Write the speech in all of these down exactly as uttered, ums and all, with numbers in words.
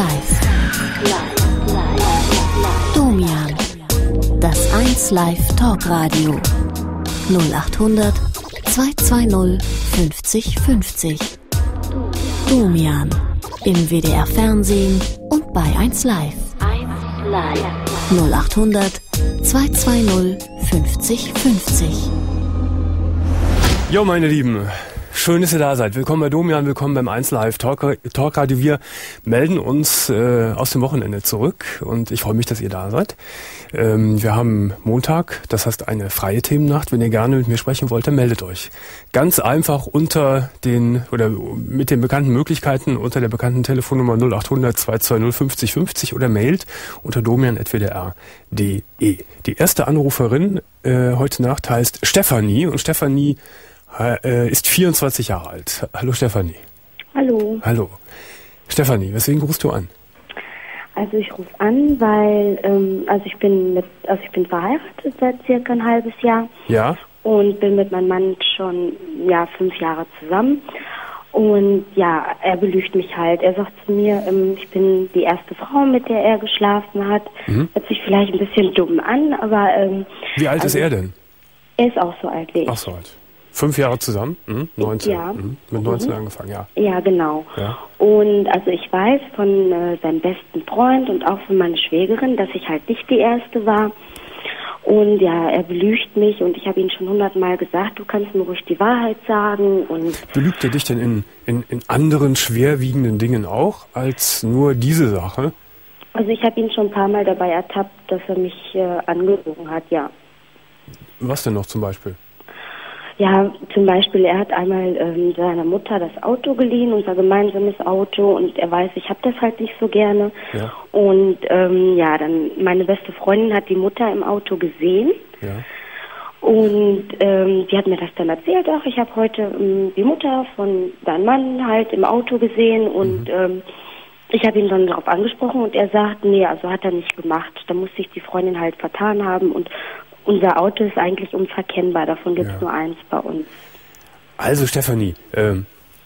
Live. Domian. Das eins Live Talkradio. null achthundert zweihundertzweißig fünfzig fünfzig. Domian. Im W D R Fernsehen und bei eins Live. null achthundert zweihundertzweißig fünfzig fünfzig. Jo, meine Lieben, schön, dass ihr da seid. Willkommen bei Domian, willkommen beim eins Live Talk, Talkradio. Wir melden uns äh, aus dem Wochenende zurück und ich freue mich, dass ihr da seid. Ähm, wir haben Montag, das heißt eine freie Themennacht. Wenn ihr gerne mit mir sprechen wollt, dann meldet euch. Ganz einfach unter den, oder mit den bekannten Möglichkeiten, unter der bekannten Telefonnummer null achthundert zweihundertzweißig fünfzig fünfzig oder mailt unter domian at w d r punkt d e. Die erste Anruferin äh, heute Nacht heißt Stefanie und Stefanie äh, ist vierundzwanzig Jahre alt. Hallo Stefanie. Hallo. Hallo. Stefanie, weswegen rufst du an? Also ich rufe an, weil ähm, also ich bin mit, also ich bin verheiratet seit circa ein halbes Jahr. Ja. Und bin mit meinem Mann schon ja fünf Jahre zusammen. Und ja, er belügt mich halt. Er sagt zu mir, ähm, ich bin die erste Frau, mit der er geschlafen hat. Mhm. Hört sich vielleicht ein bisschen dumm an, aber ähm, wie alt also, ist er denn? Er ist auch so alt wie ich. Ach so alt. Fünf Jahre zusammen? Mhm. neunzehn. Ja. Mhm. Mit neunzehn mhm. angefangen, ja. Ja, genau. Ja. Und also ich weiß von äh, seinem besten Freund und auch von meiner Schwägerin, dass ich halt nicht die Erste war. Und ja, er belügt mich und ich habe ihm schon hundertmal gesagt, du kannst mir ruhig die Wahrheit sagen. Und belügt er dich denn in, in, in anderen schwerwiegenden Dingen auch, als nur diese Sache? Also ich habe ihn schon ein paar Mal dabei ertappt, dass er mich äh, angelogen hat, ja. Was denn noch zum Beispiel? Ja, zum Beispiel, er hat einmal ähm, seiner Mutter das Auto geliehen, unser gemeinsames Auto, und er weiß, ich habe das halt nicht so gerne. Ja. Und ähm, ja, dann meine beste Freundin hat die Mutter im Auto gesehen. Ja. Und ähm, die hat mir das dann erzählt, ach, ich habe heute ähm, die Mutter von deinem Mann halt im Auto gesehen und mhm. ähm, ich habe ihn dann darauf angesprochen und er sagt, nee, also hat er nicht gemacht. Da muss sich die Freundin halt vertan haben und unser Auto ist eigentlich unverkennbar, davon gibt es ja. nur eins bei uns. Also Stefanie, ähm,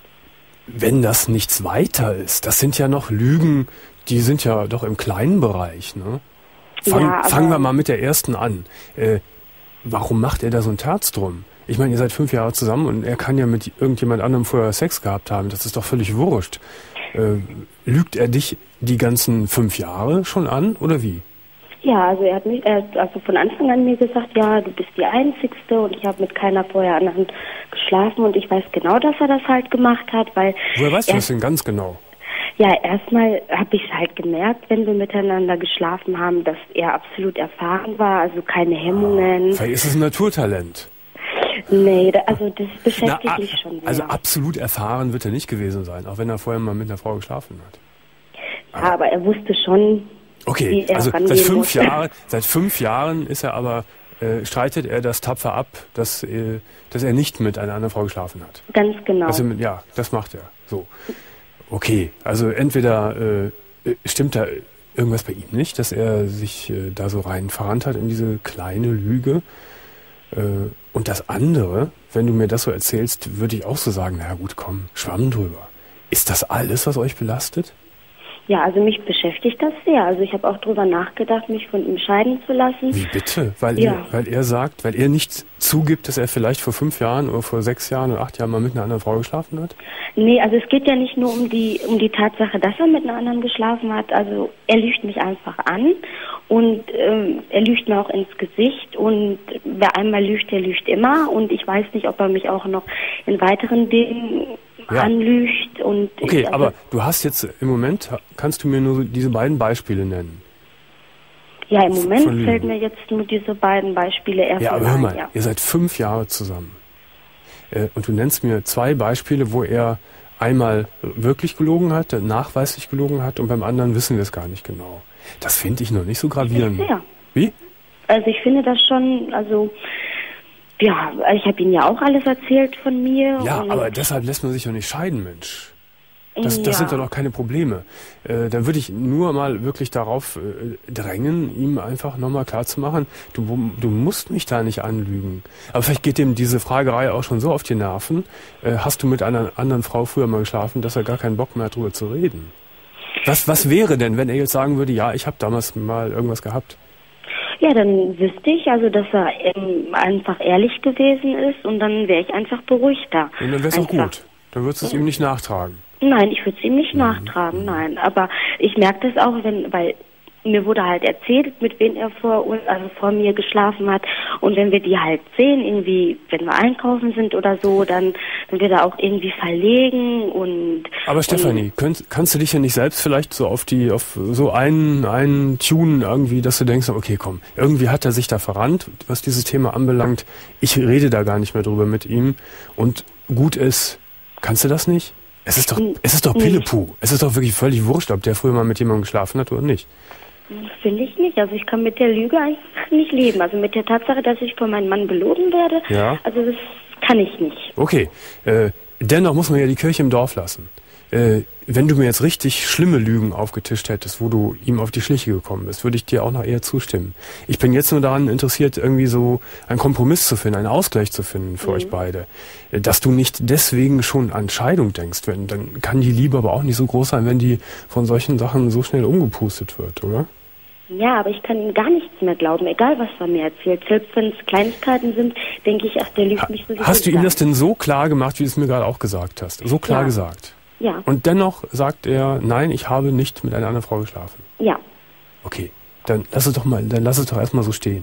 wenn das nichts weiter ist, das sind ja noch Lügen, die sind ja doch im kleinen Bereich, ne? Fang, ja, fangen wir mal mit der ersten an. Äh, warum macht er da so ein Terz drum? Ich meine, ihr seid fünf Jahre zusammen und er kann ja mit irgendjemand anderem vorher Sex gehabt haben, das ist doch völlig wurscht. Äh, lügt er dich die ganzen fünf Jahre schon an oder wie? Ja, also er hat mich, er hat also von Anfang an mir gesagt, ja, du bist die Einzigste und ich habe mit keiner vorher anderen geschlafen und ich weiß genau, dass er das halt gemacht hat, weil... Woher weißt du das denn ganz genau? Ja, erstmal habe ich es halt gemerkt, wenn wir miteinander geschlafen haben, dass er absolut erfahren war, also keine Hemmungen. Ah, vielleicht ist es ein Naturtalent. Nee, da, also das beschäftigt Na, mich schon sehr. Also absolut erfahren wird er nicht gewesen sein, auch wenn er vorher mal mit einer Frau geschlafen hat. Aber, ja, aber er wusste schon... Okay, also seit fünf, Jahre, seit fünf Jahren ist er aber, äh, streitet er das tapfer ab, dass, äh, dass er nicht mit einer anderen Frau geschlafen hat. Ganz genau. Also, ja, das macht er. So. Okay, also entweder äh, stimmt da irgendwas bei ihm nicht, dass er sich äh, da so rein verrannt hat in diese kleine Lüge. Äh, und das andere, wenn du mir das so erzählst, würde ich auch so sagen, na gut, komm, schwamm drüber. Ist das alles, was euch belastet? Ja, also mich beschäftigt das sehr. Also ich habe auch drüber nachgedacht, mich von ihm scheiden zu lassen. Wie bitte? Weil, ja. er, weil er sagt, weil er nicht zugibt, dass er vielleicht vor fünf Jahren oder vor sechs Jahren oder acht Jahren mal mit einer anderen Frau geschlafen hat? Nee, also es geht ja nicht nur um die um die Tatsache, dass er mit einer anderen geschlafen hat. Also er lügt mich einfach an und ähm, er lügt mir auch ins Gesicht und wer einmal lügt, der lügt immer. Und ich weiß nicht, ob er mich auch noch in weiteren Dingen... Ja. anlügt und... Okay, ich, also aber du hast jetzt im Moment, kannst du mir nur diese beiden Beispiele nennen? Ja, im Moment fällt mir jetzt nur diese beiden Beispiele erst Ja, aber hör mal, ja. ihr seid fünf Jahre zusammen. Äh, und du nennst mir zwei Beispiele, wo er einmal wirklich gelogen hat, nachweislich gelogen hat und beim anderen wissen wir es gar nicht genau. Das finde ich noch nicht so gravierend. Sehr. Wie? Also ich finde das schon, also... Ja, ich habe Ihnen ja auch alles erzählt von mir. Ja, aber deshalb lässt man sich doch nicht scheiden, Mensch. Das, das ja. sind doch noch keine Probleme. Äh, da würde ich nur mal wirklich darauf äh, drängen, ihm einfach nochmal klarzumachen, du, du musst mich da nicht anlügen. Aber vielleicht geht ihm diese Fragerei auch schon so auf die Nerven. Äh, hast du mit einer anderen Frau früher mal geschlafen, dass er gar keinen Bock mehr hat, drüber zu reden? Was, was wäre denn, wenn er jetzt sagen würde, ja, ich habe damals mal irgendwas gehabt? Ja, dann wüsste ich, also dass er ähm, einfach ehrlich gewesen ist und dann wäre ich einfach beruhigter. Und dann wäre es auch gut. Dann würdest du es ihm nicht nachtragen. Nein, ich würde es ihm nicht mhm. nachtragen, nein. Aber ich merke das auch, wenn, weil mir wurde halt erzählt, mit wem er vor uns, also vor mir geschlafen hat. Und wenn wir die halt sehen, irgendwie, wenn wir einkaufen sind oder so, dann sind wir da auch irgendwie verlegen und. Aber Stefanie, und, könnt, kannst du dich ja nicht selbst vielleicht so auf die, auf so einen, einen Tunen irgendwie, dass du denkst, okay, komm, irgendwie hat er sich da verrannt, was dieses Thema anbelangt. Ich rede da gar nicht mehr drüber mit ihm und gut ist, kannst du das nicht? Es ist doch, es ist doch Pillepuh. Es ist doch wirklich völlig wurscht, ob der früher mal mit jemandem geschlafen hat oder nicht. Finde ich nicht. Also ich kann mit der Lüge einfach nicht leben. Also mit der Tatsache, dass ich von meinem Mann belogen werde, ja. also das kann ich nicht. Okay, äh, dennoch muss man ja die Kirche im Dorf lassen. Äh, wenn du mir jetzt richtig schlimme Lügen aufgetischt hättest, wo du ihm auf die Schliche gekommen bist, würde ich dir auch noch eher zustimmen. Ich bin jetzt nur daran interessiert, irgendwie so einen Kompromiss zu finden, einen Ausgleich zu finden für mhm. euch beide. Dass du nicht deswegen schon an Scheidung denkst, wenn, dann kann die Liebe aber auch nicht so groß sein, wenn die von solchen Sachen so schnell umgepustet wird, oder? Ja, aber ich kann ihm gar nichts mehr glauben, egal was er mir erzählt. Selbst wenn es Kleinigkeiten sind, denke ich, ach, der lügt ha, mich so. Hast du ihm das denn so klar gemacht, wie du es mir gerade auch gesagt hast? So klar ja. gesagt? Ja. Und dennoch sagt er, nein, ich habe nicht mit einer anderen Frau geschlafen. Ja. Okay, dann lass es doch mal, dann lass es doch erstmal so stehen.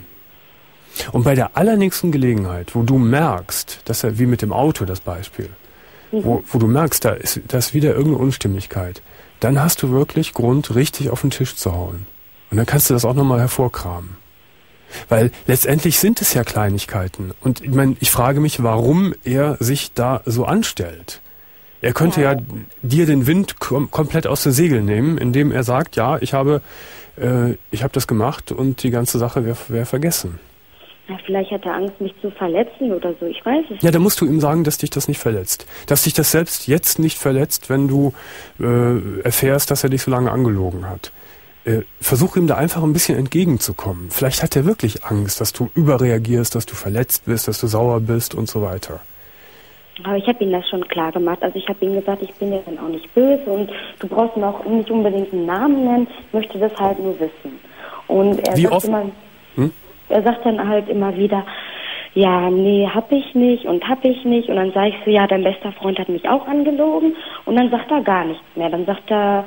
Und bei der allernächsten Gelegenheit, wo du merkst, dass er, wie mit dem Auto das Beispiel, mhm. wo, wo du merkst, da ist, da ist wieder irgendeine Unstimmigkeit, dann hast du wirklich Grund, richtig auf den Tisch zu hauen. Und dann kannst du das auch nochmal hervorkramen. Weil letztendlich sind es ja Kleinigkeiten. Und ich meine, ich frage mich, warum er sich da so anstellt. Er könnte ja, ja dir den Wind kom- komplett aus den Segeln nehmen, indem er sagt, ja, ich habe, äh, ich habe das gemacht und die ganze Sache wäre wär vergessen. Ja, vielleicht hat er Angst, mich zu verletzen oder so, ich weiß es nicht. Ja, dann musst du ihm sagen, dass dich das nicht verletzt. Dass dich das selbst jetzt nicht verletzt, wenn du äh, erfährst, dass er dich so lange angelogen hat. Äh, versuch ihm da einfach ein bisschen entgegenzukommen. Vielleicht hat er wirklich Angst, dass du überreagierst, dass du verletzt bist, dass du sauer bist und so weiter. Aber ich habe ihm das schon klar gemacht. Also ich habe ihm gesagt, ich bin ja dann auch nicht böse und du brauchst mir auch nicht unbedingt einen Namen nennen, ich möchte das halt nur wissen. Und er Wie sagt oft? immer, hm? er sagt dann halt immer wieder, ja, nee, hab ich nicht und hab ich nicht. Und dann sage ich so, ja, dein bester Freund hat mich auch angelogen. Und dann sagt er gar nichts mehr. Dann sagt er,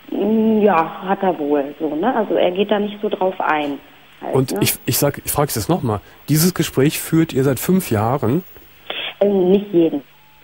ja, hat er wohl. So, ne? Also er geht da nicht so drauf ein. Halt, und ne? ich, ich sag, ich frage es jetzt nochmal. Dieses Gespräch führt ihr seit fünf Jahren. Ähm, nicht jeden.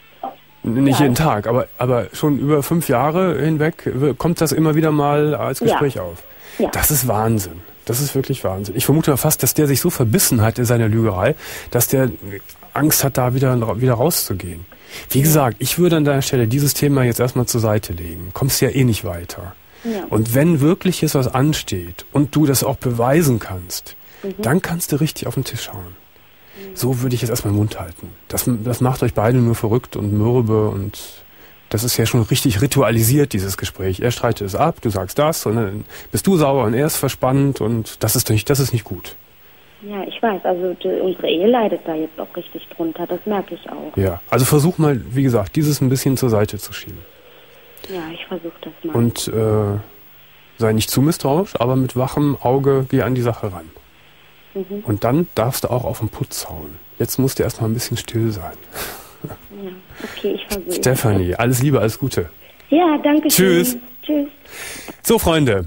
Nicht ja. jeden Tag, aber, aber schon über fünf Jahre hinweg kommt das immer wieder mal als Gespräch ja. auf. Ja. Das ist Wahnsinn. Das ist wirklich Wahnsinn. Ich vermute fast, dass der sich so verbissen hat in seiner Lügerei, dass der Angst hat, da wieder, wieder rauszugehen. Wie gesagt, ich würde an deiner Stelle dieses Thema jetzt erstmal zur Seite legen. Kommst ja eh nicht weiter. Ja. Und wenn wirklich jetzt was ansteht und du das auch beweisen kannst, mhm. dann kannst du richtig auf den Tisch hauen. So würde ich jetzt erstmal den Mund halten. Das, das macht euch beide nur verrückt und mürbe und das ist ja schon richtig ritualisiert, dieses Gespräch. Er streitet es ab, du sagst das und dann bist du sauer und er ist verspannt und das ist nicht, das ist nicht gut. Ja, ich weiß, also die, unsere Ehe leidet da jetzt auch richtig drunter, das merke ich auch. Ja, also versuch mal, wie gesagt, dieses ein bisschen zur Seite zu schieben. Ja, ich versuche das mal. Und äh, sei nicht zu misstrauisch, aber mit wachem Auge geh an die Sache ran. Mhm. Und dann darfst du auch auf den Putz hauen. Jetzt musst du erstmal ein bisschen still sein. Ja, okay, ich versuche. Stefanie, alles Liebe, alles Gute. Ja, danke schön. Tschüss. Tschüss. So, Freunde,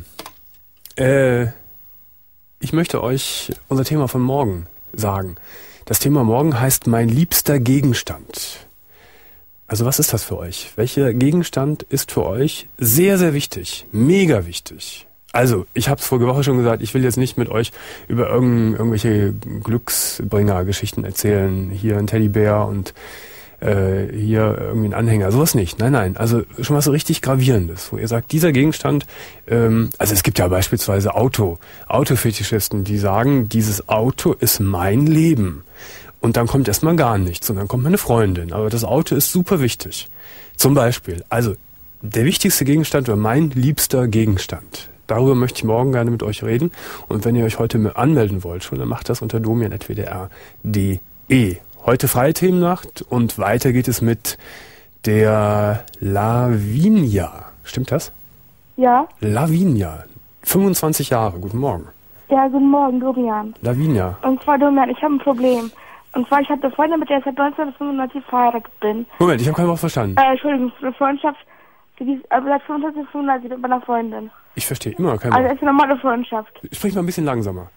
äh, ich möchte euch unser Thema von morgen sagen. Das Thema morgen heißt mein liebster Gegenstand. Also was ist das für euch? Welcher Gegenstand ist für euch sehr, sehr wichtig, mega wichtig? Also, ich habe es vorige Woche schon gesagt, ich will jetzt nicht mit euch über irgend, irgendwelche Glücksbringer-Geschichten erzählen. Hier ein Teddybär und äh, hier irgendwie ein Anhänger. Sowas nicht. Nein, nein. Also schon was so richtig Gravierendes, wo ihr sagt, dieser Gegenstand, ähm, also es gibt ja beispielsweise Auto, Autofetischisten, die sagen, dieses Auto ist mein Leben. Und dann kommt erstmal gar nichts und dann kommt meine Freundin. Aber das Auto ist super wichtig. Zum Beispiel, also der wichtigste Gegenstand oder mein liebster Gegenstand. Darüber möchte ich morgen gerne mit euch reden. Und wenn ihr euch heute anmelden wollt, schon, dann macht das unter domian at w d r punkt d e. Heute freie Themennacht und weiter geht es mit der Lavinia. Stimmt das? Ja? Lavinia, fünfundzwanzig Jahre, guten Morgen. Ja, guten Morgen, Domian. Lavinia. Und zwar, Domian, ich habe ein Problem. Und zwar, ich habe eine Freundin, mit der ich seit neunzehnhundertfünfundneunzig verheiratet bin. Moment, ich habe kein Wort verstanden. Äh, Entschuldigung, eine Freundschaft, die ist also seit neunzehnhundertfünfundneunzig mit meiner Freundin. Ich verstehe immer noch kein Also, Wort. es ist eine normale Freundschaft. Sprich mal ein bisschen langsamer.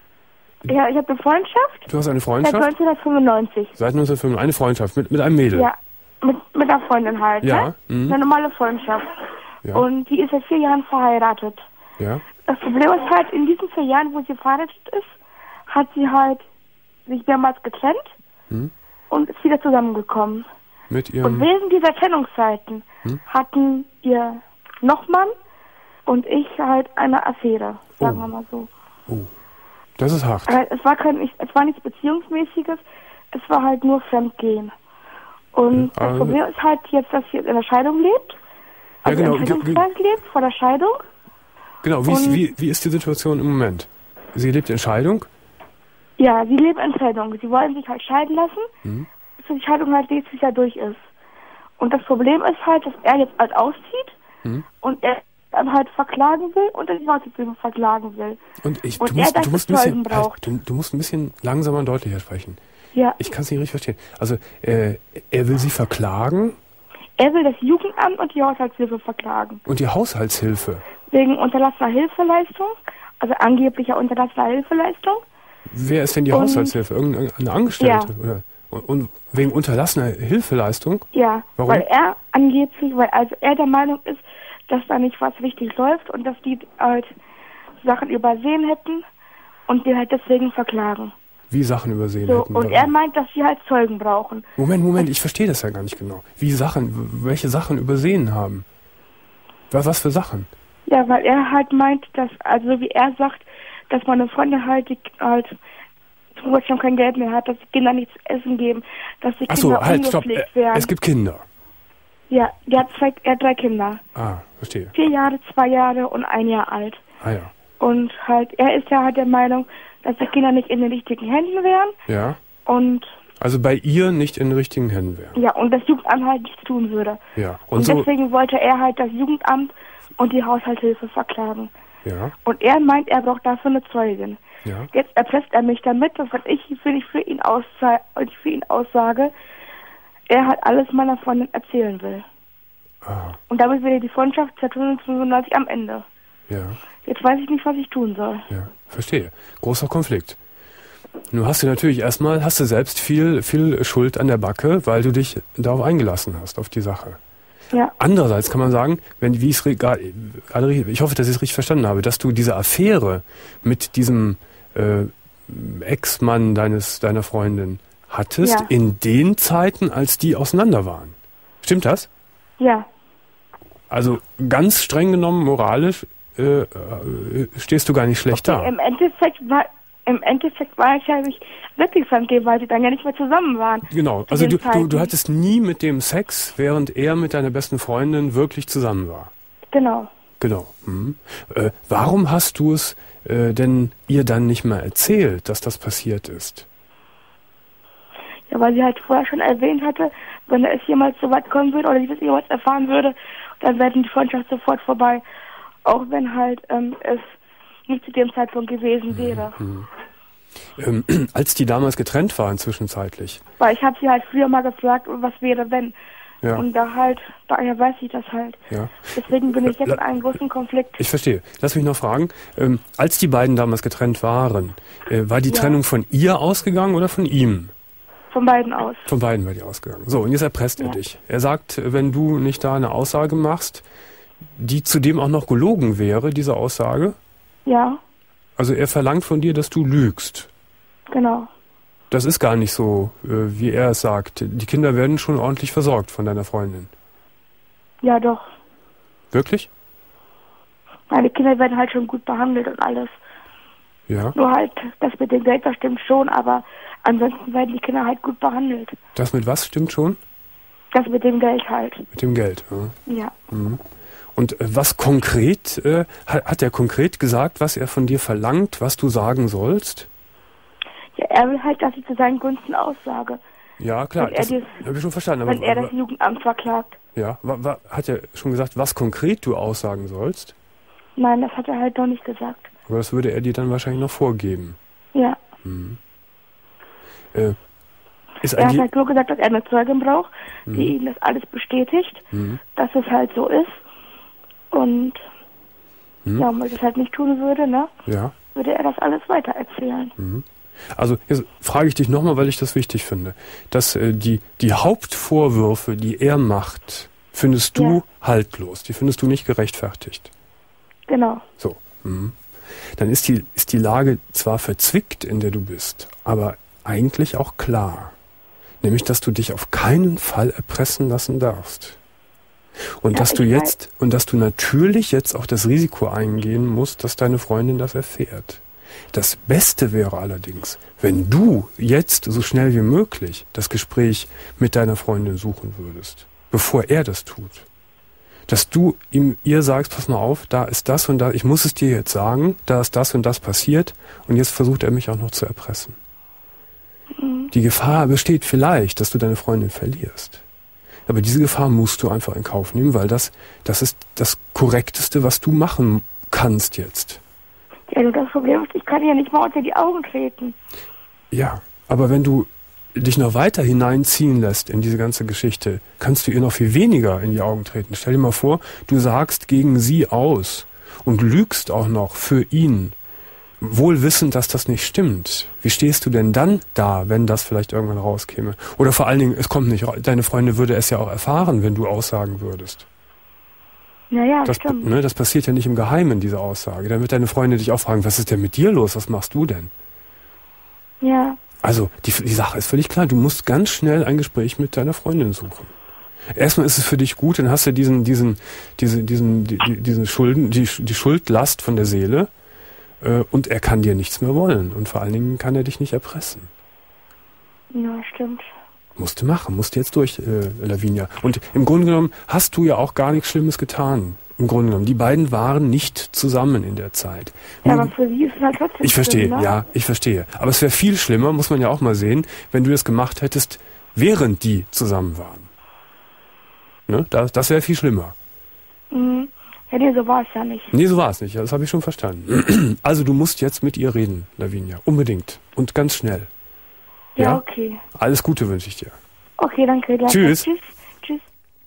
Ja, ich habe eine Freundschaft Du hast eine seit Freundschaft? neunzehnhundertfünfundneunzig. Seit neunzehnhundertfünfundneunzig. Eine Freundschaft mit, mit einem Mädel? Ja, mit, mit einer Freundin halt, Ja, ne? mhm. Eine normale Freundschaft. Ja. Und die ist seit vier Jahren verheiratet. Ja. Das Problem ist halt, in diesen vier Jahren, wo sie verheiratet ist, hat sie halt sich mehrmals getrennt Hm. und ist wieder zusammengekommen. Mit Und ihrem... während dieser Trennungszeiten Hm? hatten ihr Nochmann und ich halt eine Affäre, sagen Oh. wir mal so. Oh, das ist hart. Aber es war kein, es war nichts Beziehungsmäßiges, es war halt nur Fremdgehen. Und Ja, das also- Problem ist halt jetzt, dass sie in der Scheidung lebt, also genau, in ge- ge- Trennungszeit lebt, vor der Scheidung. Genau, wie ist, und- wie, wie ist die Situation im Moment? Sie lebt in Scheidung? Ja, sie lebt in Trennung. Sie wollen sich halt scheiden lassen, Mhm. bis die Scheidung halt nächstes Jahr durch ist. Und das Problem ist halt, dass er jetzt halt auszieht Mhm. und er dann halt verklagen will und dann die Hausbeziehung verklagen will. Und ich, Und du er musst, dafür du musst ein bisschen, Zeugen braucht. halt, du, du musst ein bisschen langsamer und deutlicher sprechen. Ja, Ich kann es nicht richtig verstehen. Also, äh, er will sie verklagen er will das Jugendamt und die Haushaltshilfe verklagen. und die Haushaltshilfe. Wegen unterlassener Hilfeleistung, also angeblicher unterlassener Hilfeleistung. Wer ist denn die Und- Haushaltshilfe? Irgendeine Angestellte? Oder? Und, und wegen unterlassener Hilfeleistung? Ja, Warum? weil er angeblich, weil also er der Meinung ist, dass da nicht was richtig läuft und dass die halt Sachen übersehen hätten und die halt deswegen verklagen. Wie Sachen übersehen So, hätten. und er meint, dass sie halt Zeugen brauchen. Moment, Moment, ich verstehe das ja gar nicht genau. Wie Sachen, w- welche Sachen übersehen haben? Was, was für Sachen? Ja, weil er halt meint, dass, also wie er sagt, dass meine Freundin halt, die, halt zum Beispiel schon kein Geld mehr hat, dass die Kinder nichts zu essen geben, dass die Achso, Kinder halt, stopp. ungepflegt Äh, werden. Es gibt Kinder. Ja, die hat, zwei, er hat drei Kinder. Ah, verstehe. Vier Jahre, zwei Jahre und ein Jahr alt. Ah ja. Und halt, er ist ja halt der Meinung, dass die Kinder nicht in den richtigen Händen wären. Ja. Und Also bei ihr nicht in den richtigen Händen wären. ja, und das Jugendamt halt nichts tun würde. Ja. Und, Und so. deswegen wollte er halt das Jugendamt und die Haushaltshilfe verklagen. Ja. Und er meint, er braucht dafür eine Zeugin. Ja. Jetzt erpresst er mich damit, dass ich für, ich für ihn aussage, für ihn aussage, er halt alles meiner Freundin erzählen will. Ah, Und damit wäre die Freundschaft seit neunzehnhundertfünfundneunzig am Ende. ja. Jetzt weiß ich nicht, was ich tun soll. Ja. Verstehe. Großer Konflikt. Nun hast du natürlich erstmal, hast du selbst viel, viel Schuld an der Backe, weil du dich darauf eingelassen hast, auf die Sache. Ja, Andererseits kann man sagen, wenn, wie ich es gerade, ich hoffe, dass ich es richtig verstanden habe, dass du diese Affäre mit diesem äh, Ex-Mann deines, deiner Freundin hattest Ja. in den Zeiten, als die auseinander waren. Stimmt das? ja, Also ganz streng genommen, moralisch, äh, äh, stehst du gar nicht schlecht da. im Endeffekt war, im Endeffekt war ich ja nicht wirklich fremdgehen, weil sie dann ja nicht mehr zusammen waren. Genau, zu also den du, du, Zeiten. du hattest nie mit dem Sex, während er mit deiner besten Freundin wirklich zusammen war. Genau. Genau. Mhm. Äh, warum hast du es äh, denn ihr dann nicht mal erzählt, dass das passiert ist? Ja, weil sie halt vorher schon erwähnt hatte, wenn es jemals so weit kommen würde oder sie das jemals erfahren würde, dann wäre die Freundschaft sofort vorbei. Auch wenn halt ähm, es nicht zu dem Zeitpunkt gewesen wäre. Ähm, als die damals getrennt waren zwischenzeitlich. Weil ich habe sie halt früher mal gefragt, was wäre wenn. Ja, Und da halt, daher weiß ich das halt. ja. Deswegen bin ich jetzt La- in einem großen Konflikt. Ich verstehe. Lass mich noch fragen. Ähm, als die beiden damals getrennt waren, äh, war die Ja. Trennung von ihr ausgegangen oder von ihm? Von beiden aus. Von beiden war die ausgegangen. So, und jetzt erpresst er Ja. dich. Er sagt, wenn du nicht da eine Aussage machst, die zudem auch noch gelogen wäre, diese Aussage. Ja, Also er verlangt von dir, dass du lügst. genau. Das ist gar nicht so, äh, wie er es sagt. Die Kinder werden schon ordentlich versorgt von deiner Freundin. Ja, doch. Wirklich? Meine Kinder werden halt schon gut behandelt und alles. Ja. Nur halt, das mit dem Geld, das stimmt schon, aber ansonsten werden die Kinder halt gut behandelt. Das mit was stimmt schon? Das mit dem Geld halt. Mit dem Geld. Ja. Ja. Und äh, was konkret, äh, hat, hat er konkret gesagt, was er von dir verlangt, was du sagen sollst? Ja, er will halt, dass ich zu seinen Gunsten aussage. Ja, klar, das habe ich schon verstanden. Wenn er das Jugendamt verklagt. Ja, wa, wa, hat er schon gesagt, was konkret du aussagen sollst? Nein, das hat er halt noch nicht gesagt. Aber das würde er dir dann wahrscheinlich noch vorgeben. Ja. Mhm. Äh, ist er hat halt nur gesagt, dass er eine Zeugin braucht, mhm. die ihm das alles bestätigt, mhm. dass es halt so ist. Und mhm. ja, wenn er das halt nicht tun würde, ne? Ja. Würde er das alles weiter erzählen. Mhm. Also jetzt frage ich dich nochmal, weil ich das wichtig finde, dass äh, die, die Hauptvorwürfe, die er macht, findest du ja. haltlos, die findest du nicht gerechtfertigt. Genau. So. Mhm. Dann ist die, ist die Lage zwar verzwickt, in der du bist, aber eigentlich auch klar. Nämlich, dass du dich auf keinen Fall erpressen lassen darfst. Und ja, dass du jetzt, und dass du natürlich jetzt auch das Risiko eingehen musst, dass deine Freundin das erfährt. Das Beste wäre allerdings, wenn du jetzt so schnell wie möglich das Gespräch mit deiner Freundin suchen würdest, bevor er das tut. Dass du ihm, ihr sagst, pass mal auf, da ist das und da, ich muss es dir jetzt sagen, da ist das und das passiert und jetzt versucht er mich auch noch zu erpressen. Mhm. Die Gefahr besteht vielleicht, dass du deine Freundin verlierst. Aber diese Gefahr musst du einfach in Kauf nehmen, weil das, das ist das Korrekteste, was du machen kannst jetzt. Ja, nur das Problem ist, ich kann ja nicht mal unter die Augen treten. Ja, aber wenn du dich noch weiter hineinziehen lässt in diese ganze Geschichte, kannst du ihr noch viel weniger in die Augen treten. Stell dir mal vor, du sagst gegen sie aus und lügst auch noch für ihn, wohl wissend, dass das nicht stimmt. Wie stehst du denn dann da, wenn das vielleicht irgendwann rauskäme? Oder vor allen Dingen, es kommt nicht, deine Freundin würde es ja auch erfahren, wenn du aussagen würdest. Naja, das, stimmt. Ne, das passiert ja nicht im Geheimen, diese Aussage. Dann wird deine Freundin dich auch fragen, was ist denn mit dir los? Was machst du denn? Ja. Also, die, die Sache ist völlig klar. Du musst ganz schnell ein Gespräch mit deiner Freundin suchen. Erstmal ist es für dich gut, dann hast du diesen, diesen, diese, diesen, die, diesen Schulden, die, die Schuldlast von der Seele, äh, und er kann dir nichts mehr wollen. Und vor allen Dingen kann er dich nicht erpressen. Ja, stimmt. Musst du machen, musst du jetzt durch, äh, Lavinia. Und im Grunde genommen hast du ja auch gar nichts Schlimmes getan. Im Grunde genommen. Die beiden waren nicht zusammen in der Zeit. Ja, aber für sie ist es halt trotzdem Ich verstehe, schlimm, ne? ja, ich verstehe. Aber es wäre viel schlimmer, muss man ja auch mal sehen, wenn du das gemacht hättest, während die zusammen waren. Ne? Das, das wäre viel schlimmer. Mhm. Ja, nee, so war es ja nicht. Nee, so war es nicht. Das habe ich schon verstanden. Also du musst jetzt mit ihr reden, Lavinia. Unbedingt. Und ganz schnell. Ja, ja? Okay. Alles Gute wünsche ich dir. Okay, danke. danke. Tschüss. Tschüss. Tschüss.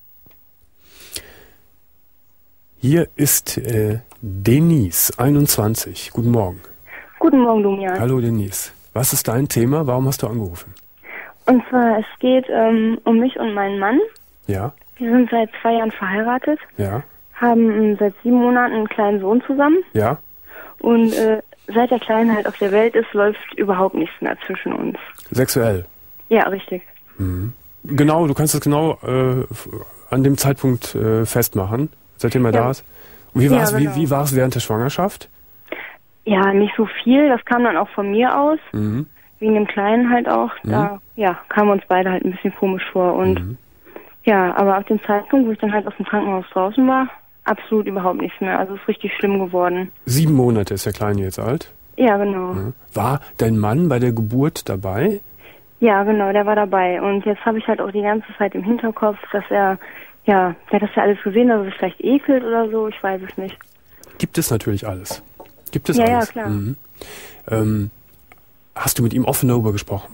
Hier ist äh, Denise, einundzwanzig. Guten Morgen. Guten Morgen, Domian. Hallo Denise. Was ist dein Thema? Warum hast du angerufen? Und zwar, es geht ähm, um mich und meinen Mann. Ja. Wir sind seit zwei Jahren verheiratet. Ja. Haben ähm, seit sieben Monaten einen kleinen Sohn zusammen. Ja. Und äh, seit der Kleine halt auf der Welt ist, läuft überhaupt nichts mehr zwischen uns. Sexuell? Ja, richtig. Mhm. Genau, du kannst das genau äh, an dem Zeitpunkt äh, festmachen, seitdem er ja. da ist. Und wie war es ja, genau. wie, wie war's während der Schwangerschaft? Ja, nicht so viel. Das kam dann auch von mir aus. Mhm. Wegen dem Kleinen halt auch. Mhm. Da ja, kamen uns beide halt ein bisschen komisch vor. Und Mhm. ja, aber ab dem Zeitpunkt, wo ich dann halt aus dem Krankenhaus draußen war, absolut überhaupt nichts mehr. Also es ist richtig schlimm geworden. Sieben Monate ist der Kleine jetzt alt. Ja, genau. Mhm. War dein Mann bei der Geburt dabei? Ja, genau, der war dabei. Und jetzt habe ich halt auch die ganze Zeit im Hinterkopf, dass er, ja, der hat das ja alles gesehen, dass er sich vielleicht ekelt oder so, ich weiß es nicht. Gibt es natürlich alles. Gibt es ja, alles. Ja, klar. Mhm. Ähm, hast du mit ihm offen darüber gesprochen?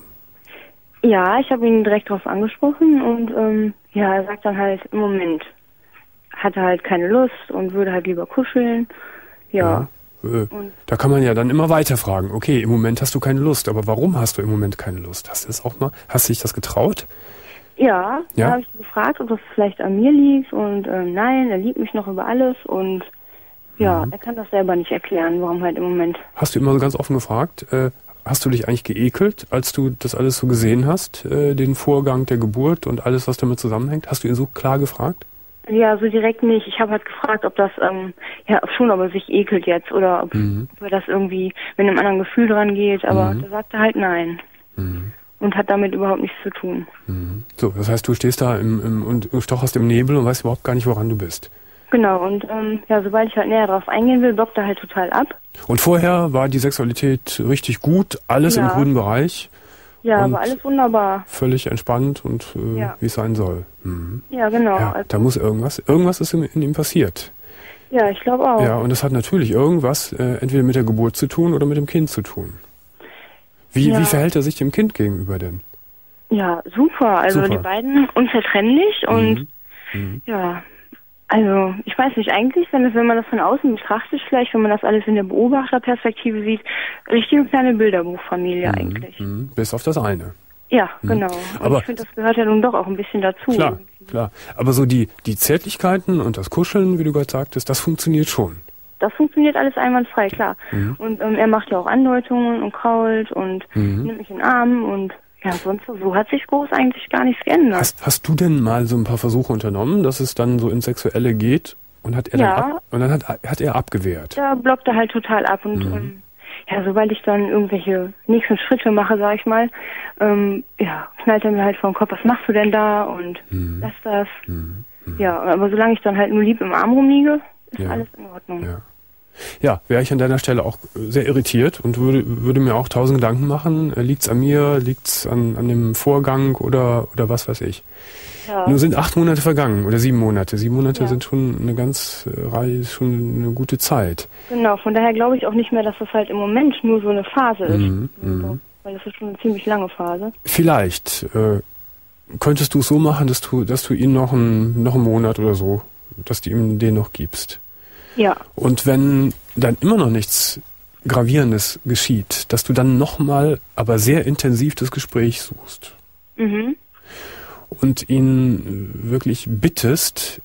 Ja, ich habe ihn direkt darauf angesprochen und ähm, ja, er sagt dann halt, im Moment hat er halt keine Lust und würde halt lieber kuscheln. Ja. ja. Äh, da kann man ja dann immer weiter fragen. Okay, im Moment hast du keine Lust, aber warum hast du im Moment keine Lust? Hast du das auch mal? Hast du dich das getraut? Ja, ja? da habe ich gefragt, ob das vielleicht an mir liegt und äh, nein, er liebt mich noch über alles und ja, mhm. er kann das selber nicht erklären, warum halt im Moment. Hast du immer so ganz offen gefragt, äh, hast du dich eigentlich geekelt, als du das alles so gesehen hast, äh, den Vorgang der Geburt und alles, was damit zusammenhängt? Hast du ihn so klar gefragt? Ja, so direkt nicht. Ich habe halt gefragt, ob das, ähm, ja, schon, ob er sich ekelt jetzt oder ob, mhm. ob er das irgendwie mit einem anderen Gefühl dran geht, aber mhm. der sagte halt nein. Mhm. Und hat damit überhaupt nichts zu tun. Mhm. So, das heißt, du stehst da im, im, und stocherst im Nebel und weißt überhaupt gar nicht, woran du bist. Genau, und ähm, ja, sobald ich halt näher drauf eingehen will, blockt er halt total ab. Und vorher war die Sexualität richtig gut, alles ja. im grünen Bereich? Ja, und aber alles wunderbar. völlig entspannt und äh, Ja. wie es sein soll. Mhm. Ja, genau. Ja, Also, da muss irgendwas, irgendwas ist in, in ihm passiert. ja, ich glaube auch. Ja, und das hat natürlich irgendwas äh, entweder mit der Geburt zu tun oder mit dem Kind zu tun. Wie, Ja. wie verhält er sich dem Kind gegenüber denn? Ja, super. Also Super. die beiden unzertrennlich und Mhm. Mhm. ja, also ich weiß nicht, eigentlich, wenn, das, wenn man das von außen betrachtet, vielleicht, wenn man das alles in der Beobachterperspektive sieht, richtig eine kleine Bilderbuchfamilie Mhm. eigentlich. Mhm. Bis auf das eine. Ja, genau. Und Aber- ich finde, das gehört ja nun doch auch ein bisschen dazu. Klar, klar. Aber so die, die Zärtlichkeiten und das Kuscheln, wie du gerade sagtest, das funktioniert schon. Das funktioniert alles einwandfrei, klar. Mhm. Und ähm, er macht ja auch Andeutungen und krault und Mhm. nimmt mich in den Arm und ja, sonst so, so hat sich groß eigentlich gar nichts geändert. Hast, hast du denn mal so ein paar Versuche unternommen, dass es dann so ins Sexuelle geht? Und hat er Ja. dann ab, und dann hat, hat er abgewehrt? Da blockt er halt total ab und Mhm. ähm, ja, sobald ich dann irgendwelche nächsten Schritte mache, sag ich mal, ähm, ja, knallt er mir halt vor den Kopf, was machst du denn da und Mhm. lass das. Mhm. Ja, aber solange ich dann halt nur lieb im Arm rumliege, ist Ja. alles in Ordnung. Ja. Ja, wäre ich an deiner Stelle auch sehr irritiert und würde, würde mir auch tausend Gedanken machen. Äh, Liegt's an mir, liegt's an, an dem Vorgang oder, oder was weiß ich. Ja. Nun sind acht Monate vergangen oder sieben Monate. Sieben Monate Ja. sind schon eine ganz äh, Reihe, schon eine gute Zeit. Genau, von daher glaube ich auch nicht mehr, dass das halt im Moment nur so eine Phase ist. Mhm, Also, mhm. weil das ist schon eine ziemlich lange Phase. Vielleicht äh, könntest du es so machen, dass du, dass du ihn noch einen, noch einen Monat oder so, dass du ihm den noch gibst. Ja, Und wenn dann immer noch nichts Gravierendes geschieht, dass du dann nochmal, aber sehr intensiv das Gespräch suchst mhm. und ihn wirklich bittest,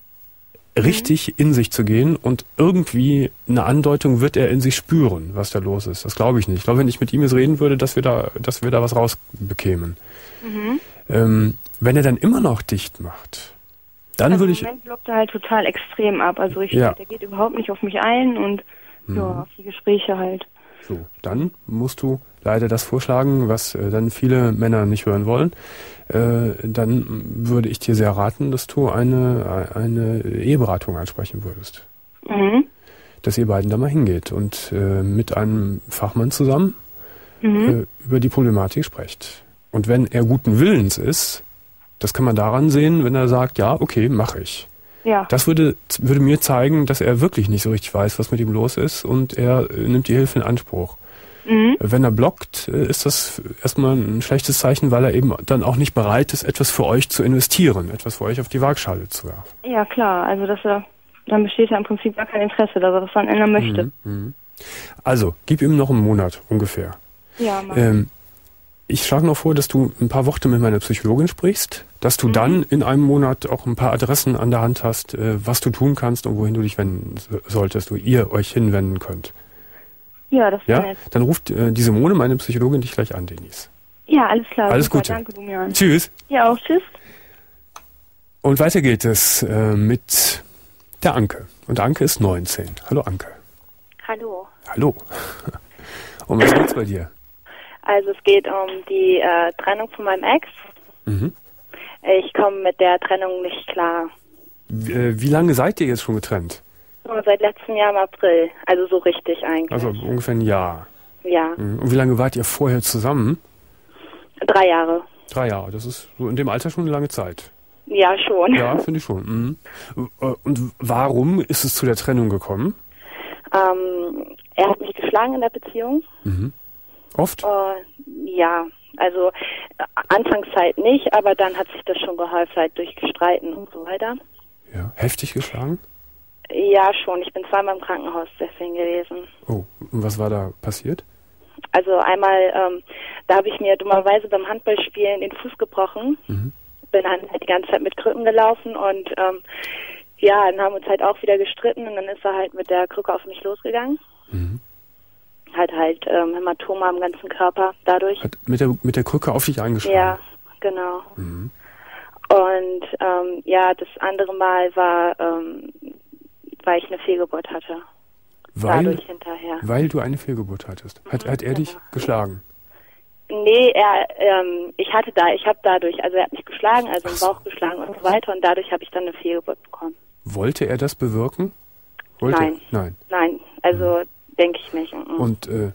richtig in sich zu gehen und irgendwie eine Andeutung wird er in sich spüren, was da los ist. Das glaube ich nicht. Ich glaube, wenn ich mit ihm jetzt reden würde, dass wir da, dass wir da was rausbekämen. Mhm. Ähm, wenn er dann immer noch dicht macht, dann Also würde im ich... Moment blockt er halt total extrem ab. Also ich Ja. der geht überhaupt nicht auf mich ein und Mhm. ja, auf die Gespräche halt. So, dann musst du leider das vorschlagen, was äh, dann viele Männer nicht hören wollen. Äh, dann würde ich dir sehr raten, dass du eine, eine Eheberatung ansprechen würdest. Mhm. Dass ihr beiden da mal hingeht und äh, mit einem Fachmann zusammen Mhm. äh, über die Problematik sprecht. Und wenn er guten Willens ist, das kann man daran sehen, wenn er sagt, ja, okay, mache ich. Ja. Das würde, würde mir zeigen, dass er wirklich nicht so richtig weiß, was mit ihm los ist und er äh, nimmt die Hilfe in Anspruch. Mhm. Wenn er blockt, äh, ist das erstmal ein schlechtes Zeichen, weil er eben dann auch nicht bereit ist, etwas für euch zu investieren, etwas für euch auf die Waagschale zu werfen. Ja, klar. Also dass er, dann besteht ja im Prinzip gar kein Interesse, dass er das dann ändern möchte. Mhm, mhm. Also, gib ihm noch einen Monat ungefähr. Ja, Mann. Ähm, ich schlage noch vor, dass du ein paar Worte mit meiner Psychologin sprichst, dass du Mhm. dann in einem Monat auch ein paar Adressen an der Hand hast, äh, was du tun kannst und wohin du dich wenden so- solltest, wo ihr euch hinwenden könnt. Ja, das ist Ja? nett. Dann ruft äh, die Simone, meine Psychologin, dich gleich an, Denise. Ja, alles klar. Alles Super, Gute. Danke, Domian. Tschüss. Ja, auch tschüss. Und weiter geht es äh, mit der Anke. Und Anke ist neunzehn. Hallo Anke. Hallo. Hallo. Und was geht's bei dir? Also es geht um die äh, Trennung von meinem Ex. Mhm. Ich komme mit der Trennung nicht klar. Wie, äh, wie lange seid ihr jetzt schon getrennt? So, seit letztem Jahr im April. Also so richtig eigentlich. Also ungefähr ein Jahr. ja, Mhm. Und wie lange wart ihr vorher zusammen? drei Jahre. Drei Jahre. Das ist so in dem Alter schon eine lange Zeit. Ja, schon. Ja, finde ich schon. Mhm. Äh, Und warum ist es zu der Trennung gekommen? Ähm, er hat mich geschlagen in der Beziehung. Mhm. Oft? Äh, ja, also äh, Anfangszeit nicht, aber dann hat sich das schon gehäuft, halt durch Streiten und so weiter. Ja. Heftig geschlagen? Ja, schon. Ich bin zweimal im Krankenhaus deswegen gewesen. Oh, und was war da passiert? Also einmal, ähm, da habe ich mir dummerweise beim Handballspielen den Fuß gebrochen. Mhm. Bin dann halt die ganze Zeit mit Krücken gelaufen und ähm, ja, dann haben wir uns halt auch wieder gestritten und dann ist er halt mit der Krücke auf mich losgegangen. Mhm. Hat halt ähm, Hämatome am ganzen Körper dadurch. Hat mit der, mit der Krücke auf dich eingeschlagen? Ja, genau. Mhm. Und ähm, ja, das andere Mal war, ähm, weil ich eine Fehlgeburt hatte. Weil, Dadurch hinterher. weil du eine Fehlgeburt hattest. Hat, Mhm, hat er dich genau. geschlagen? Nee, er, ähm, ich hatte da, ich habe dadurch, also er hat mich geschlagen, also im Bauch geschlagen und so weiter und dadurch habe ich dann eine Fehlgeburt bekommen. Wollte er das bewirken? Wollte Nein. Nein. Nein, also denke ich nicht. Mhm. Und äh,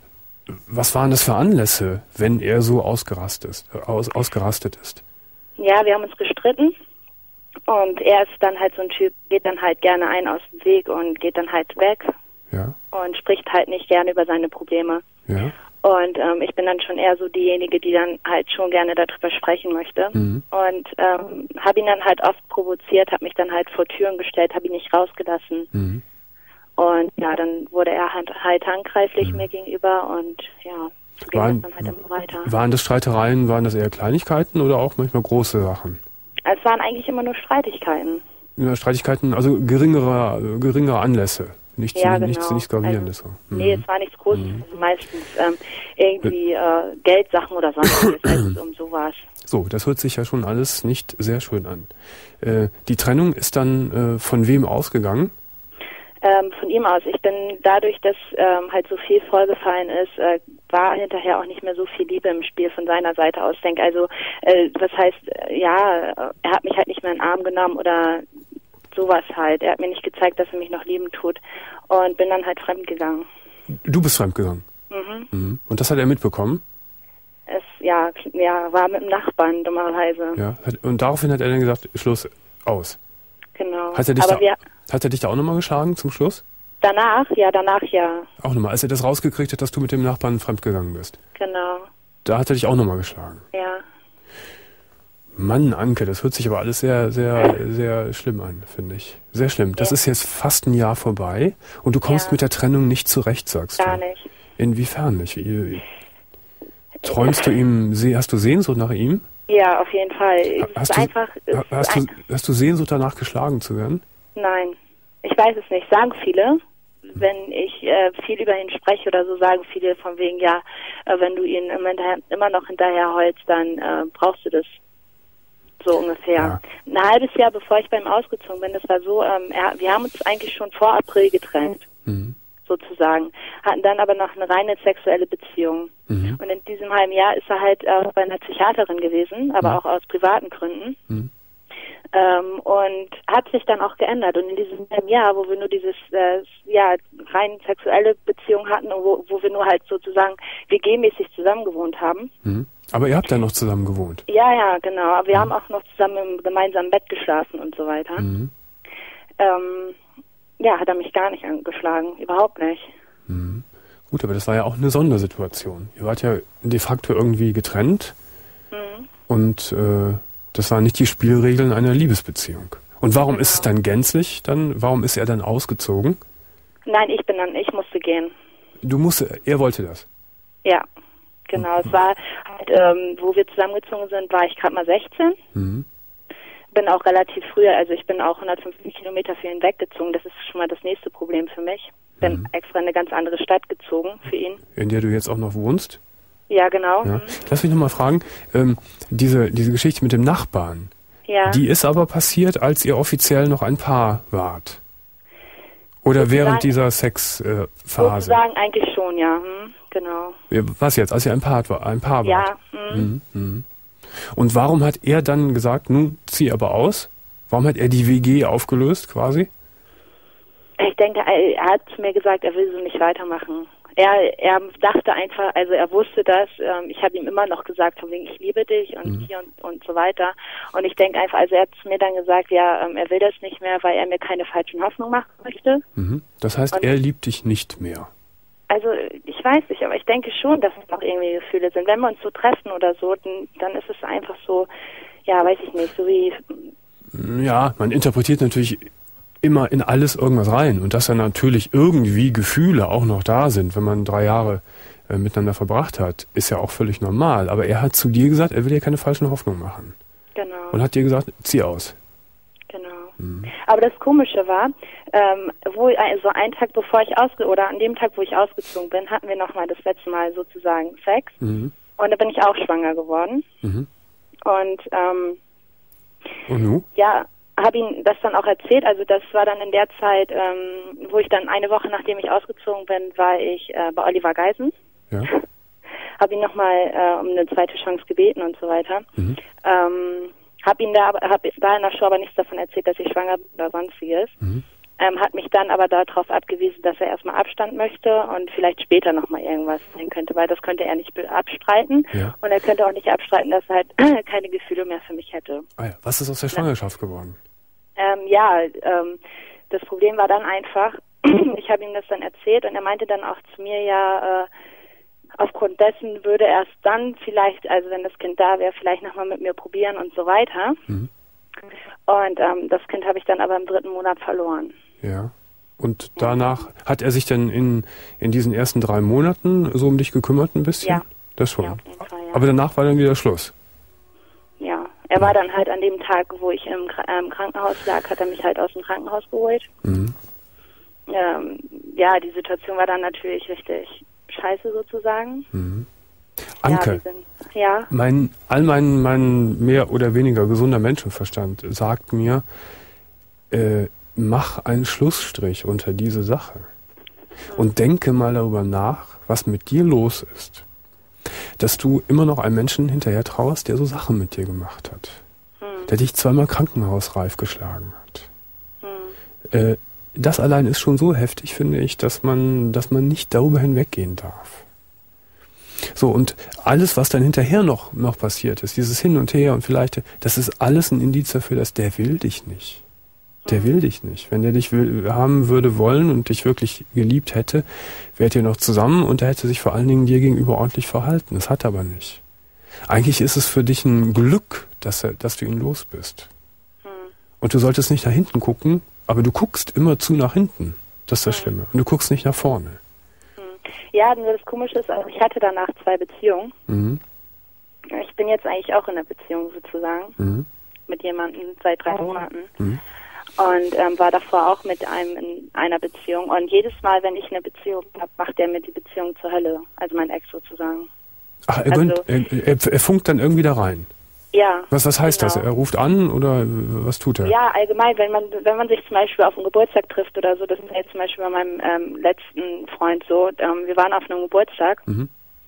was waren das für Anlässe, wenn er so ausgerastet ist, aus, ausgerastet ist? Ja, wir haben uns gestritten und er ist dann halt so ein Typ, geht dann halt gerne ein aus dem Weg und geht dann halt weg. Ja. Und spricht halt nicht gerne über seine Probleme. Ja. Und ähm, ich bin dann schon eher so diejenige, die dann halt schon gerne darüber sprechen möchte. Mhm. Und ähm, habe ihn dann halt oft provoziert, habe mich dann halt vor Türen gestellt, habe ihn nicht rausgelassen. Mhm. Und ja, dann wurde er halt, halt handgreiflich mhm. mir gegenüber und ja, so ging waren, das dann halt immer weiter. Waren das Streitereien, waren das eher Kleinigkeiten oder auch manchmal große Sachen? Es waren eigentlich immer nur Streitigkeiten. Ja, Streitigkeiten, also geringere, geringere Anlässe. Nichts, ja, nicht, genau. nichts, nichts Gravierendes. Also, mhm. Nee, es war nichts Großes. Mhm. Also meistens ähm, irgendwie äh, Geldsachen oder sonstiges. Also um sowas. So, das hört sich ja schon alles nicht sehr schön an. Äh, die Trennung ist dann äh, von wem ausgegangen? Ähm, von ihm aus. Ich bin dadurch, dass ähm, halt so viel vorgefallen ist, äh, war hinterher auch nicht mehr so viel Liebe im Spiel von seiner Seite aus. Ich denke also, äh, das heißt, äh, ja, er hat mich halt nicht mehr in den Arm genommen oder sowas halt. Er hat mir nicht gezeigt, dass er mich noch lieben tut und bin dann halt fremdgegangen. Du bist fremdgegangen? Mhm. Mhm. Und das hat er mitbekommen? Es, ja, ja, war mit dem Nachbarn, dummerweise. Ja, und daraufhin hat er dann gesagt, Schluss, aus. Genau. Hat er dich, Aber da, wir, hat er dich da auch nochmal geschlagen zum Schluss? Danach, ja, danach ja. Auch nochmal, als er das rausgekriegt hat, dass du mit dem Nachbarn fremdgegangen bist? Genau. Da hat er dich auch nochmal geschlagen? Ja. Mann, Anke, das hört sich aber alles sehr, sehr, sehr schlimm an, finde ich. Sehr schlimm. Das ja. ist jetzt fast ein Jahr vorbei und du kommst ja. mit der Trennung nicht zurecht, sagst Gar du. Gar nicht. Inwiefern nicht? Wie, träumst du ihm, hast du Sehnsucht nach ihm? Ja, auf jeden Fall. Hast, du, einfach, hast, du, hast du Sehnsucht danach, geschlagen zu werden? Nein, ich weiß es nicht. Sagen viele. Wenn ich äh, viel über ihn spreche oder so, sagen viele von wegen, ja, äh, wenn du ihn immer, immer noch hinterher heulst, dann äh, brauchst du das. So ungefähr. Ja. Ein halbes Jahr bevor ich bei ihm ausgezogen bin, das war so, ähm, er, wir haben uns eigentlich schon vor April getrennt, mhm. sozusagen, hatten dann aber noch eine reine sexuelle Beziehung. Mhm. Und in diesem halben Jahr ist er halt äh, bei einer Psychiaterin gewesen, aber mhm. auch aus privaten Gründen. Mhm. Ähm, und hat sich dann auch geändert. Und in diesem halben Jahr, wo wir nur dieses äh, ja rein sexuelle Beziehung hatten und wo, wo wir nur halt sozusagen W G-mäßig zusammen gewohnt haben, mhm. Aber ihr habt ja noch zusammen gewohnt. Ja, ja, genau. Aber wir mhm. haben auch noch zusammen im gemeinsamen Bett geschlafen und so weiter. Mhm. Ähm, ja, hat er mich gar nicht angeschlagen. Überhaupt nicht. Mhm. Gut, aber das war ja auch eine Sondersituation. Ihr wart ja de facto irgendwie getrennt. Mhm. Und äh, das waren nicht die Spielregeln einer Liebesbeziehung. Und warum genau. ist es dann gänzlich dann? Warum ist er dann ausgezogen? Nein, ich bin dann, ich musste gehen. Du musste, er wollte das? Ja. Genau, es war halt, ähm, wo wir zusammengezogen sind, war ich gerade mal sechzehn. Mhm. Bin auch relativ früh, also ich bin auch hundertfünfzig Kilometer für ihn weggezogen. Das ist schon mal das nächste Problem für mich. Bin mhm. extra in eine ganz andere Stadt gezogen für ihn. In der du jetzt auch noch wohnst? Ja, genau. Ja. Mhm. Lass mich nochmal fragen, ähm, diese, diese Geschichte mit dem Nachbarn, ja. die ist aber passiert, als ihr offiziell noch ein Paar wart? Oder sozusagen, während dieser Sexphase? Äh, sozusagen eigentlich schon, ja. Hm, genau. Was jetzt, als ihr ein Paar war? Ein Paar ja. Hm. Mhm, mh. Und warum hat er dann gesagt, nun zieh aber aus? Warum hat er die W G aufgelöst quasi? Ich denke, er hat zu mir gesagt, er will so nicht weitermachen. Er, er dachte einfach, also er wusste das, ähm, ich habe ihm immer noch gesagt, von wegen, ich liebe dich und mhm. hier und, und so weiter. Und ich denke einfach, also er hat zu mir dann gesagt, ja, ähm, er will das nicht mehr, weil er mir keine falschen Hoffnungen machen möchte. Mhm. Das heißt, und er liebt dich nicht mehr? Also ich weiß nicht, aber ich denke schon, dass es noch irgendwie Gefühle sind. Wenn wir uns so treffen oder so, dann, dann ist es einfach so, ja, weiß ich nicht, so wie... Ja, man interpretiert natürlich immer in alles irgendwas rein und dass dann natürlich irgendwie Gefühle auch noch da sind, wenn man drei Jahre äh, miteinander verbracht hat, ist ja auch völlig normal. Aber er hat zu dir gesagt, er will dir keine falschen Hoffnungen machen. Genau. Und hat dir gesagt, zieh aus. Genau. Mhm. Aber das Komische war, ähm, wo also einen Tag bevor ich ausge oder an dem Tag, wo ich ausgezogen bin, hatten wir nochmal das letzte Mal sozusagen Sex. Mhm. Und da bin ich auch schwanger geworden. Mhm. Und ähm, und nu? Ja, habe ihm das dann auch erzählt. Also das war dann in der Zeit, ähm, wo ich dann eine Woche nachdem ich ausgezogen bin, war ich äh, bei Oliver Geisen. Ja. Habe ihn nochmal äh, um eine zweite Chance gebeten und so weiter. Mhm. Ähm, habe ihn da, habe da in der Show aber nichts davon erzählt, dass ich schwanger bin oder sonstiges. Mhm. ähm, hat mich dann aber darauf abgewiesen, dass er erstmal Abstand möchte und vielleicht später nochmal irgendwas sein könnte, weil das könnte er nicht abstreiten. Ja. Und er könnte auch nicht abstreiten, dass er halt keine Gefühle mehr für mich hätte. Ah ja. Was ist aus der Schwangerschaft geworden? Ähm, ja, ähm, das Problem war dann einfach, ich habe ihm das dann erzählt und er meinte dann auch zu mir, ja, äh, aufgrund dessen würde er es dann vielleicht, also wenn das Kind da wäre, vielleicht nochmal mit mir probieren und so weiter. Mhm. Und ähm, das Kind habe ich dann aber im dritten Monat verloren. Ja. Und danach ja. hat er sich dann in, in diesen ersten drei Monaten so um dich gekümmert ein bisschen? Ja. Das schon. Ja, auf jeden Fall, ja. Aber danach war dann wieder Schluss? Ja. Er war dann halt an dem Tag, wo ich im, äh, im Krankenhaus lag, hat er mich halt aus dem Krankenhaus geholt. Mhm. Ähm, ja, die Situation war dann natürlich richtig scheiße sozusagen. Mhm. Anke, ja, sind, ja. Mein, all mein, mein mehr oder weniger gesunder Menschenverstand sagt mir, äh, mach einen Schlussstrich unter diese Sache mhm. und denke mal darüber nach, was mit dir los ist. Dass du immer noch einem Menschen hinterher trauerst, der so Sachen mit dir gemacht hat. Mhm. Der dich zweimal krankenhausreif geschlagen hat. Mhm. Äh, das allein ist schon so heftig, finde ich, dass man, dass man nicht darüber hinweggehen darf. So, und alles, was dann hinterher noch, noch passiert ist, dieses Hin und Her und vielleicht, das ist alles ein Indiz dafür, dass der will dich nicht. Der will dich nicht. Wenn der dich will, haben würde wollen und dich wirklich geliebt hätte, wärt ihr noch zusammen und er hätte sich vor allen Dingen dir gegenüber ordentlich verhalten. Das hat er aber nicht. Eigentlich ist es für dich ein Glück, dass, er, dass du ihn los bist. Und du solltest nicht nach hinten gucken, aber du guckst immer zu nach hinten. Das ist das Schlimme. Und du guckst nicht nach vorne. Ja, nur das Komische ist, also ich hatte danach zwei Beziehungen. Mhm. Ich bin jetzt eigentlich auch in einer Beziehung sozusagen. Mhm. Mit jemandem seit drei Monaten. Mhm. Und ähm, war davor auch mit einem in einer Beziehung. Und jedes Mal, wenn ich eine Beziehung habe, macht er mir die Beziehung zur Hölle. Also mein Ex sozusagen. Ach, er, also, gönnt, er, er, er funkt dann irgendwie da rein? Ja. Was, was heißt genau. das? Er ruft an oder was tut er? Ja, allgemein, wenn man wenn man sich zum Beispiel auf einen Geburtstag trifft oder so, das ist jetzt zum Beispiel bei meinem ähm, letzten Freund so, ähm, wir waren auf einem Geburtstag mhm.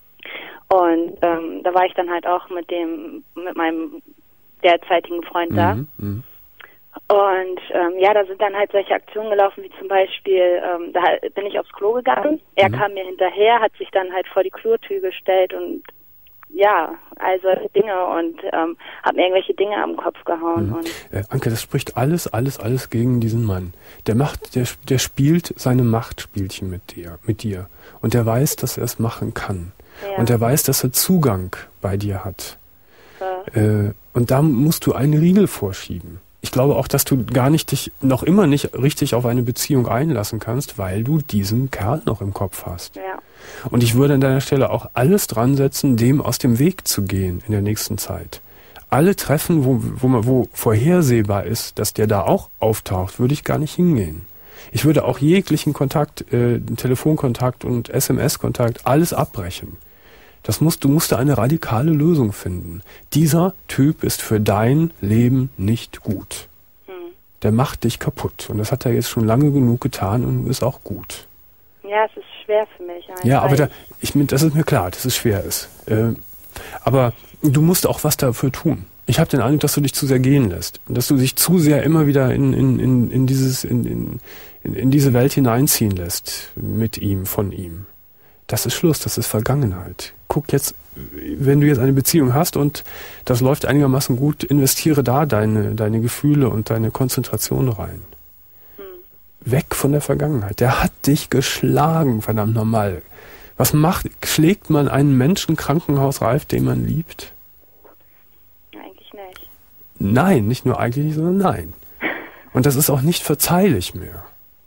und ähm, da war ich dann halt auch mit dem, mit meinem derzeitigen Freund mhm. da. Mhm. Und ähm, ja, da sind dann halt solche Aktionen gelaufen, wie zum Beispiel, ähm, da bin ich aufs Klo gegangen, er mhm. kam mir hinterher, hat sich dann halt vor die Klotür gestellt und ja, also Dinge und ähm, hat mir irgendwelche Dinge am Kopf gehauen. Mhm. Und äh, Anke, das spricht alles, alles, alles gegen diesen Mann. Der macht, der, der spielt seine Machtspielchen mit dir, mit dir. Und der weiß, dass er es machen kann. Ja. Und der weiß, dass er Zugang bei dir hat. Ja. Äh, und da musst du einen Riegel vorschieben. Ich glaube auch, dass du gar nicht dich noch immer nicht richtig auf eine Beziehung einlassen kannst, weil du diesen Kerl noch im Kopf hast. Ja. Und ich würde an deiner Stelle auch alles dran setzen, dem aus dem Weg zu gehen in der nächsten Zeit. Alle Treffen, wo, wo, man, wo vorhersehbar ist, dass der da auch auftaucht, würde ich gar nicht hingehen. Ich würde auch jeglichen Kontakt, äh, Telefonkontakt und S M S-Kontakt, alles abbrechen. Das musst, du musst da eine radikale Lösung finden. Dieser Typ ist für dein Leben nicht gut. Hm. Der macht dich kaputt. Und das hat er jetzt schon lange genug getan und ist auch gut. Ja, es ist schwer für mich. Ja, aber da, ich, das ist mir klar, dass es schwer ist. Äh, aber du musst auch was dafür tun. Ich habe den Eindruck, dass du dich zu sehr gehen lässt. Und dass du dich zu sehr immer wieder in, in, in, in, dieses, in, in, in diese Welt hineinziehen lässt. Mit ihm, von ihm. Das ist Schluss, das ist Vergangenheit. Guck jetzt, wenn du jetzt eine Beziehung hast und das läuft einigermaßen gut, investiere da deine, deine Gefühle und deine Konzentration rein. Hm. Weg von der Vergangenheit. Der hat dich geschlagen, verdammt nochmal. Was macht, schlägt man einen Menschen krankenhausreif, den man liebt? Eigentlich nicht. Nein, nicht nur eigentlich nicht, sondern nein. Und das ist auch nicht verzeihlich mehr.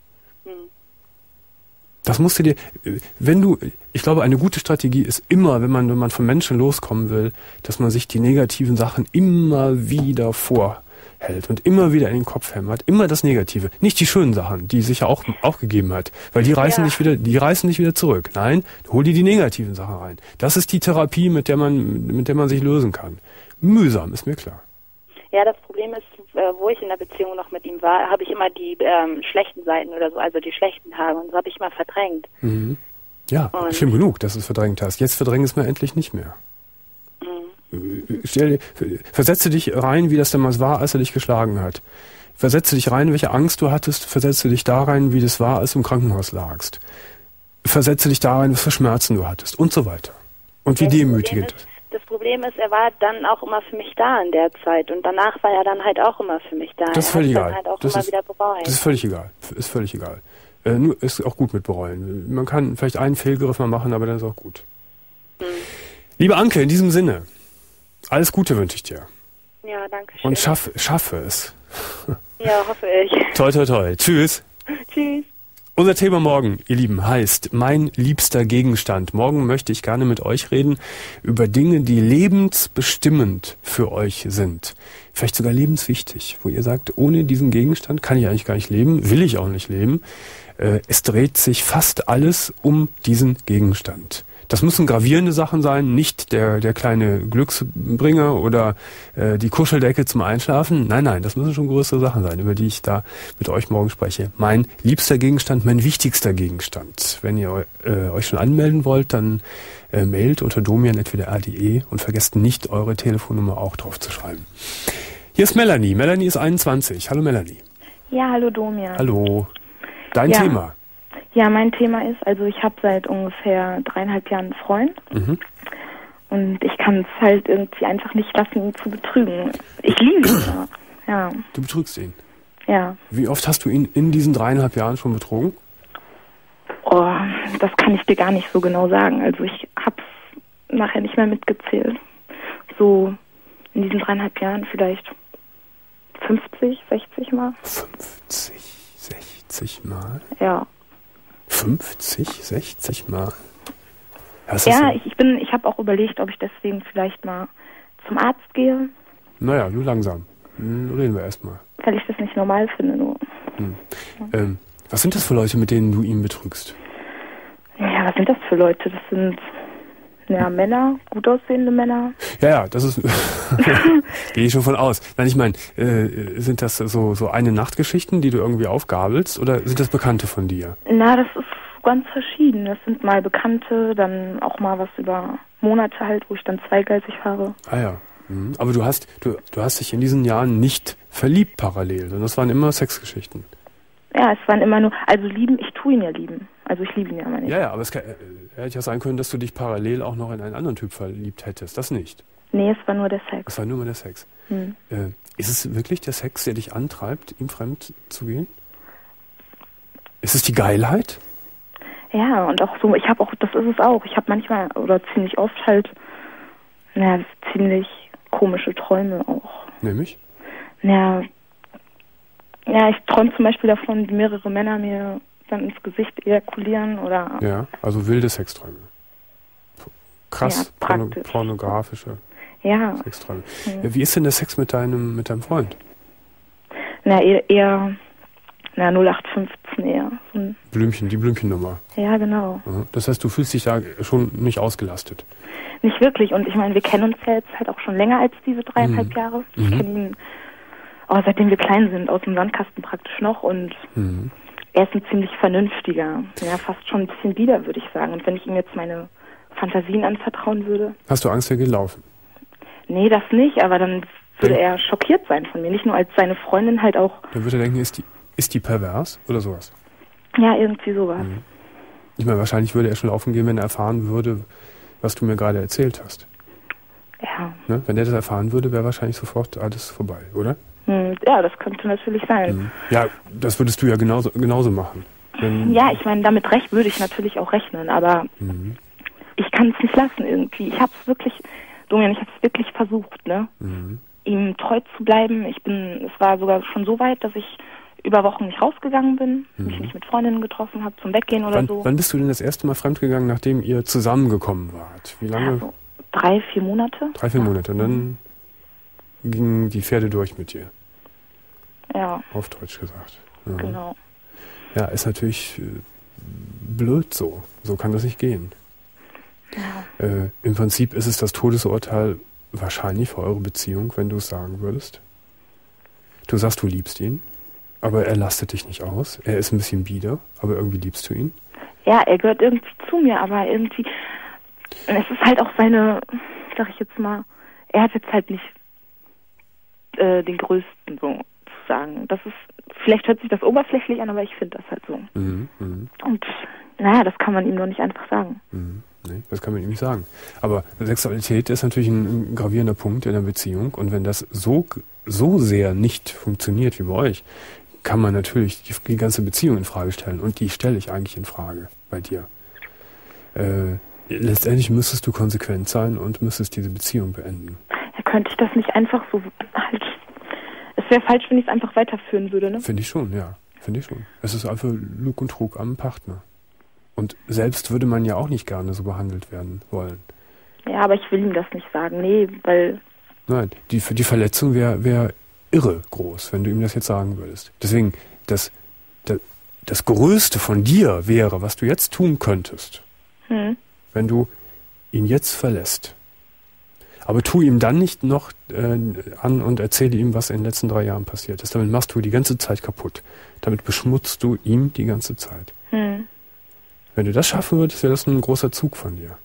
Das musst du dir, wenn du, ich glaube, eine gute Strategie ist immer, wenn man, wenn man von Menschen loskommen will, dass man sich die negativen Sachen immer wieder vorhält und immer wieder in den Kopf hämmert, immer das Negative, nicht die schönen Sachen, die sich ja auch, auch gegeben hat, weil die reißen ja. nicht wieder, die reißen nicht wieder zurück. Nein, hol dir die negativen Sachen rein. Das ist die Therapie, mit der man, mit der man sich lösen kann. Mühsam, ist mir klar. Ja, das Problem ist, wo ich in der Beziehung noch mit ihm war, habe ich immer die ähm, schlechten Seiten oder so, also die schlechten Tage, und so habe ich immer verdrängt. Mhm. Ja, und schlimm genug, dass du es verdrängt hast. Jetzt verdrängen es mir endlich nicht mehr. Mhm. Stell dir, versetze dich rein, wie das damals war, als er dich geschlagen hat. Versetze dich rein, welche Angst du hattest. Versetze dich da rein, wie das war, als du im Krankenhaus lagst. Versetze dich da rein, was für Schmerzen du hattest und so weiter. Und wie Ja, demütigend. Das Problem ist, das Problem ist, er war dann auch immer für mich da in der Zeit und danach war er dann halt auch immer für mich da. Das ist Er völlig hat's egal. Dann halt auch Das immer ist, wieder bereut. das ist völlig egal. Ist völlig egal. Äh, nur ist auch gut mit bereuen. Man kann vielleicht einen Fehlgriff mal machen, aber dann ist auch gut. Hm. Liebe Anke, in diesem Sinne, alles Gute wünsche ich dir. Ja, danke schön. Und schaff, schaffe es. Ja, hoffe ich. Toi, toi, toi. Tschüss. Tschüss. Unser Thema morgen, ihr Lieben, heißt mein liebster Gegenstand. Morgen möchte ich gerne mit euch reden über Dinge, die lebensbestimmend für euch sind. Vielleicht sogar lebenswichtig, wo ihr sagt, ohne diesen Gegenstand kann ich eigentlich gar nicht leben, will ich auch nicht leben. Äh, es dreht sich fast alles um diesen Gegenstand. Das müssen gravierende Sachen sein, nicht der, der kleine Glücksbringer oder äh, die Kuscheldecke zum Einschlafen. Nein, nein, das müssen schon größere Sachen sein, über die ich da mit euch morgen spreche. Mein liebster Gegenstand, mein wichtigster Gegenstand. Wenn ihr äh, euch schon anmelden wollt, dann äh, mailt unter domian at w d r punkt d e und vergesst nicht, eure Telefonnummer auch drauf zu schreiben. Hier ist Melanie. Melanie ist einundzwanzig. Hallo Melanie. Ja, hallo Domian. Hallo. Dein Ja. Thema. Ja, mein Thema ist, also ich habe seit ungefähr dreieinhalb Jahren einen Freund Mhm. und ich kann es halt irgendwie einfach nicht lassen, ihn zu betrügen. Ich liebe ihn ja. Ja, Du betrügst ihn. ja. Wie oft hast du ihn in diesen dreieinhalb Jahren schon betrogen? Oh, das kann ich dir gar nicht so genau sagen. Also ich habe es nachher nicht mehr mitgezählt. So in diesen dreieinhalb Jahren vielleicht fünfzig, sechzig Mal. fünfzig, sechzig Mal? Ja. fünfzig, sechzig Mal? Das ist Ja, ja, ich, ich bin, ich habe auch überlegt, ob ich deswegen vielleicht mal zum Arzt gehe, naja, nur langsam. Hm, Reden wir erstmal. weil ich das nicht normal finde. Nur. Hm. Ähm, was sind das für Leute, mit denen du ihn betrügst? Ja, was sind das für Leute? Das sind ja Männer, gut aussehende Männer. Ja, ja, das ist... Gehe ich schon von aus. Nein, ich meine, äh, sind das so, so eine-Nacht-Geschichten, die du irgendwie aufgabelst, oder sind das Bekannte von dir? Na, das ist ganz verschieden. Das sind mal Bekannte, dann auch mal was über Monate halt, wo ich dann zweigleisig fahre. Ah ja. Mhm. Aber du hast, du, du hast dich in diesen Jahren nicht verliebt parallel, sondern das waren immer Sexgeschichten. Ja, es waren immer nur, also lieben, ich tue ihn ja lieben. Also ich liebe ihn ja mal nicht. Ja, ja, aber es kann, äh, hätte ja sein können, dass du dich parallel auch noch in einen anderen Typ verliebt hättest. Das nicht. Nee, es war nur der Sex. Es war nur mal der Sex. Hm. Äh, ist es wirklich der Sex, der dich antreibt, ihm fremd zu gehen? Ist es die Geilheit? Ja, und auch so, ich habe auch, das ist es auch, ich habe manchmal oder ziemlich oft halt, naja, ziemlich komische Träume auch. Nämlich? Ja, ja, ich träume zum Beispiel davon, wie mehrere Männer mir dann ins Gesicht ejakulieren oder... Ja, also wilde Sexträume. Krass, Ja, porno praktisch. pornografische Ja, Sexträume. Hm. Ja, wie ist denn der Sex mit deinem, mit deinem Freund? na, eher, eher na, null acht fünfzehn eher. So ein- Blümchen, die Blümchennummer. Ja, genau. Aha. Das heißt, du fühlst dich da schon nicht ausgelastet. Nicht wirklich. Und ich meine, wir kennen uns ja jetzt halt auch schon länger als diese dreieinhalb Mhm. Jahre. Ich Mhm. kenne ihn, oh, seitdem wir klein sind, aus dem Sandkasten praktisch noch. Und Mhm. er ist ein ziemlich vernünftiger, ja, fast schon ein bisschen bieder, würde ich sagen. Und wenn ich ihm jetzt meine Fantasien anvertrauen würde, Hast du Angst, er geht laufen? nee, das nicht, aber dann würde Dann- er schockiert sein von mir. Nicht nur als seine Freundin, halt auch, Dann würde er denken, ist die, ist die pervers oder sowas? ja, irgendwie sowas. Mhm. Ich meine, wahrscheinlich würde er schon laufen gehen, wenn er erfahren würde, was du mir gerade erzählt hast. Ja, Ne? Wenn er das erfahren würde, wäre wahrscheinlich sofort alles vorbei, oder? hm, ja, das könnte natürlich sein. Mhm. Ja, das würdest du ja genauso, genauso machen. Wenn, Ja, ich meine, damit recht würde ich natürlich auch rechnen, aber Mhm. ich kann es nicht lassen irgendwie. Ich habe es wirklich, Domian, ich habe es wirklich versucht, ne, Mhm. ihm treu zu bleiben. Ich bin, es war sogar schon so weit, dass ich über Wochen nicht rausgegangen bin, Mhm. mich nicht mit Freundinnen getroffen habe zum Weggehen oder Wann, so. wann bist du denn das erste Mal fremdgegangen, nachdem ihr zusammengekommen wart? Wie lange? Ja, so drei, vier Monate. Drei, vier Monate. Und dann gingen die Pferde durch mit dir, Ja, auf Deutsch gesagt. Ja. genau. Ja, ist natürlich äh, blöd so. So kann das nicht gehen. Ja. Äh, Im Prinzip ist es das Todesurteil wahrscheinlich für eure Beziehung, wenn du es sagen würdest. Du sagst, du liebst ihn, aber er lastet dich nicht aus. Er ist ein bisschen bieder, aber irgendwie liebst du ihn. Ja, er gehört irgendwie zu mir, aber irgendwie, es ist halt auch seine, sag ich jetzt mal, er hat jetzt halt nicht äh, den größten, so zu sagen, sagen. Das ist, vielleicht hört sich das oberflächlich an, aber ich finde das halt so. Mhm, mh. Und naja, das kann man ihm doch nicht einfach sagen. Mhm. Nee, das kann man ihm nicht sagen. Aber Sexualität ist natürlich ein, ein gravierender Punkt in der Beziehung. Und wenn das so, so sehr nicht funktioniert wie bei euch, kann man natürlich die, die ganze Beziehung in Frage stellen. Und die stelle ich eigentlich in Frage bei dir. Äh, letztendlich müsstest du konsequent sein und müsstest diese Beziehung beenden. Ja, könnte ich das nicht einfach so halt... Es wäre falsch, wenn ich es einfach weiterführen würde, ne? Finde ich schon, ja. Finde ich schon. Es ist einfach Lug und Trug am Partner. Und selbst würde man ja auch nicht gerne so behandelt werden wollen. Ja, aber ich will ihm das nicht sagen. Nee, weil... Nein, die, die Verletzung wäre wär irre groß, wenn du ihm das jetzt sagen würdest. Deswegen, das, das, das Größte von dir wäre, was du jetzt tun könntest, hm. wenn du ihn jetzt verlässt. Aber tu ihm dann nicht noch äh, an und erzähle ihm, was in den letzten drei Jahren passiert ist. Damit machst du die ganze Zeit kaputt. Damit beschmutzt du ihm die ganze Zeit. Hm. Wenn du das schaffen würdest, wäre das ein großer Zug von dir.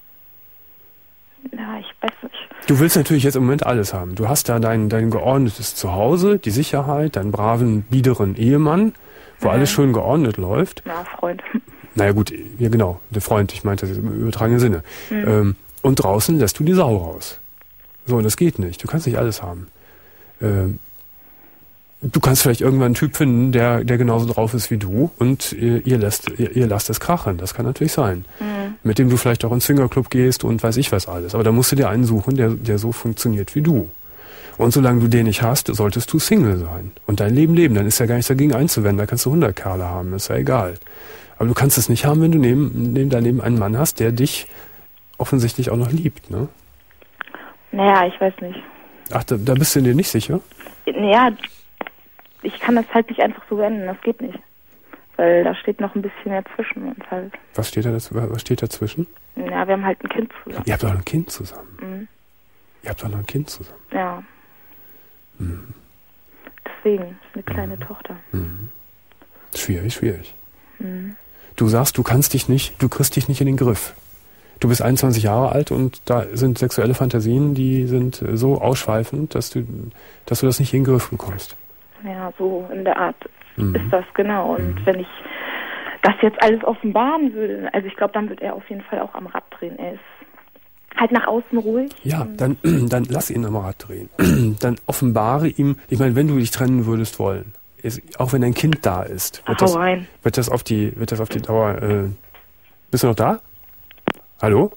Ja, ich weiß nicht. Du willst natürlich jetzt im Moment alles haben. Du hast da dein, dein geordnetes Zuhause, die Sicherheit, deinen braven, biederen Ehemann, wo mhm. alles schön geordnet läuft. Ja, Freund. Naja gut, ja genau, der Freund, ich meinte das im übertragenen Sinne. Mhm. Ähm, und draußen lässt du die Sau raus. So, und das geht nicht. Du kannst nicht alles haben. Ähm, du kannst vielleicht irgendwann einen Typ finden, der, der genauso drauf ist wie du und ihr, ihr, lässt, ihr, ihr lasst es krachen. Das kann natürlich sein. Mhm. Mit dem du vielleicht auch ins Swingerclub gehst und weiß ich was alles. Aber da musst du dir einen suchen, der, der so funktioniert wie du. Und solange du den nicht hast, solltest du Single sein und dein Leben leben. Dann ist ja gar nichts dagegen einzuwenden. Da kannst du hundert Kerle haben, ist ja egal. Aber du kannst es nicht haben, wenn du neben, neben daneben einen Mann hast, der dich offensichtlich auch noch liebt, ne? Naja, ich weiß nicht. Ach, da, da bist du dir nicht sicher? Naja, ich kann das halt nicht einfach so beenden, das geht nicht. Weil da steht noch ein bisschen mehr zwischen uns halt. Was steht da, was steht dazwischen? Ja, wir haben halt ein Kind zusammen. Ihr habt doch noch ein Kind zusammen. Mhm. Ihr habt doch noch ein Kind zusammen. Ja. Mhm. Deswegen, ist eine kleine mhm. Tochter. Mhm. Schwierig, schwierig. Mhm. Du sagst, du kannst dich nicht, du kriegst dich nicht in den Griff. Du bist einundzwanzig Jahre alt und da sind sexuelle Fantasien, die sind so ausschweifend, dass du, dass du das nicht in den Griff bekommst. Ja, so in der Art mhm. ist das, genau. Und mhm. wenn ich das jetzt alles offenbaren würde, also ich glaube, dann wird er auf jeden Fall auch am Rad drehen. Er ist halt nach außen ruhig. Ja, dann, dann lass ihn am Rad drehen. Dann offenbare ihm, ich meine, wenn du dich trennen würdest wollen, ist, auch wenn dein Kind da ist, wird, Ach, das, hau rein. wird das auf die, wird das auf die Dauer, äh, bist du noch da? Hallo?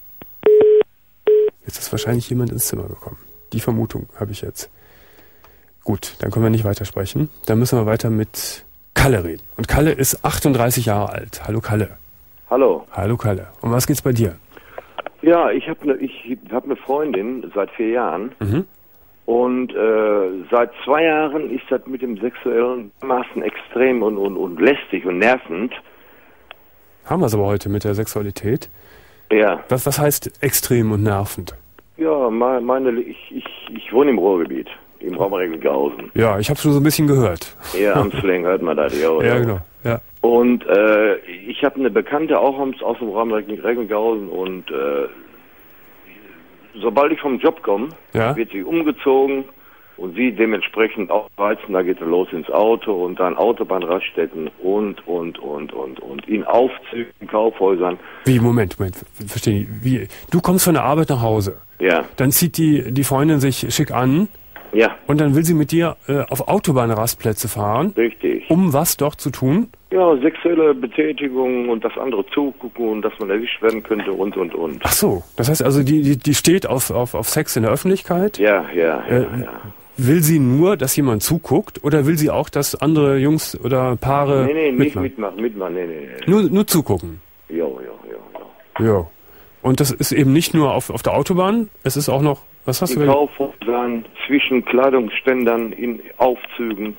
Jetzt ist wahrscheinlich jemand ins Zimmer gekommen. Die Vermutung habe ich jetzt. Gut, dann können wir nicht weitersprechen. Dann müssen wir weiter mit Kalle reden. Und Kalle ist achtunddreißig Jahre alt. Hallo Kalle. Hallo. Hallo Kalle. Um was geht's bei dir? Ja, ich habe eine ich hab eine Freundin seit vier Jahren. Mhm. Und äh, seit zwei Jahren ist das mit dem sexuellen Maßen extrem und, und, und lästig und nervend. Haben wir es aber heute mit der Sexualität. Ja. Was, was heißt extrem und nervend? Ja, meine, ich, ich, ich wohne im Ruhrgebiet, im Raum Recklinghausen. Ja, ich habe schon so ein bisschen gehört. Ja, am Slang hört man das, ja. Ja, genau. Ja. Und äh, ich habe eine Bekannte auch aus dem Raum Recklinghausen und äh, sobald ich vom Job komme, ja. wird sie umgezogen und sie dementsprechend auch reizen, da geht er los ins Auto und dann Autobahnraststätten und, und, und, und, und in Aufzügen, Kaufhäusern. Wie, Moment, Moment, verstehe ich. Wie, du kommst von der Arbeit nach Hause. Ja. Dann zieht die, die Freundin sich schick an. Ja. Und dann will sie mit dir äh, auf Autobahnrastplätze fahren. Richtig. Um was doch zu tun? Ja, sexuelle Betätigung und das andere zugucken und dass man erwischt werden könnte und, und, und. Ach so, das heißt also, die, die, die steht auf, auf, auf Sex in der Öffentlichkeit? Ja, ja, ja, äh, ja. Will sie nur, dass jemand zuguckt oder will sie auch, dass andere Jungs oder Paare Nee, nee, nicht mitmachen? mitmachen, mitmachen, nee, nee, nee. Nur, nur zugucken? Jo, jo, jo, jo. Jo. Und das ist eben nicht nur auf, auf der Autobahn, es ist auch noch, was hast in du? In Kaufhäusern, zwischen Kleidungsständern, in Aufzügen.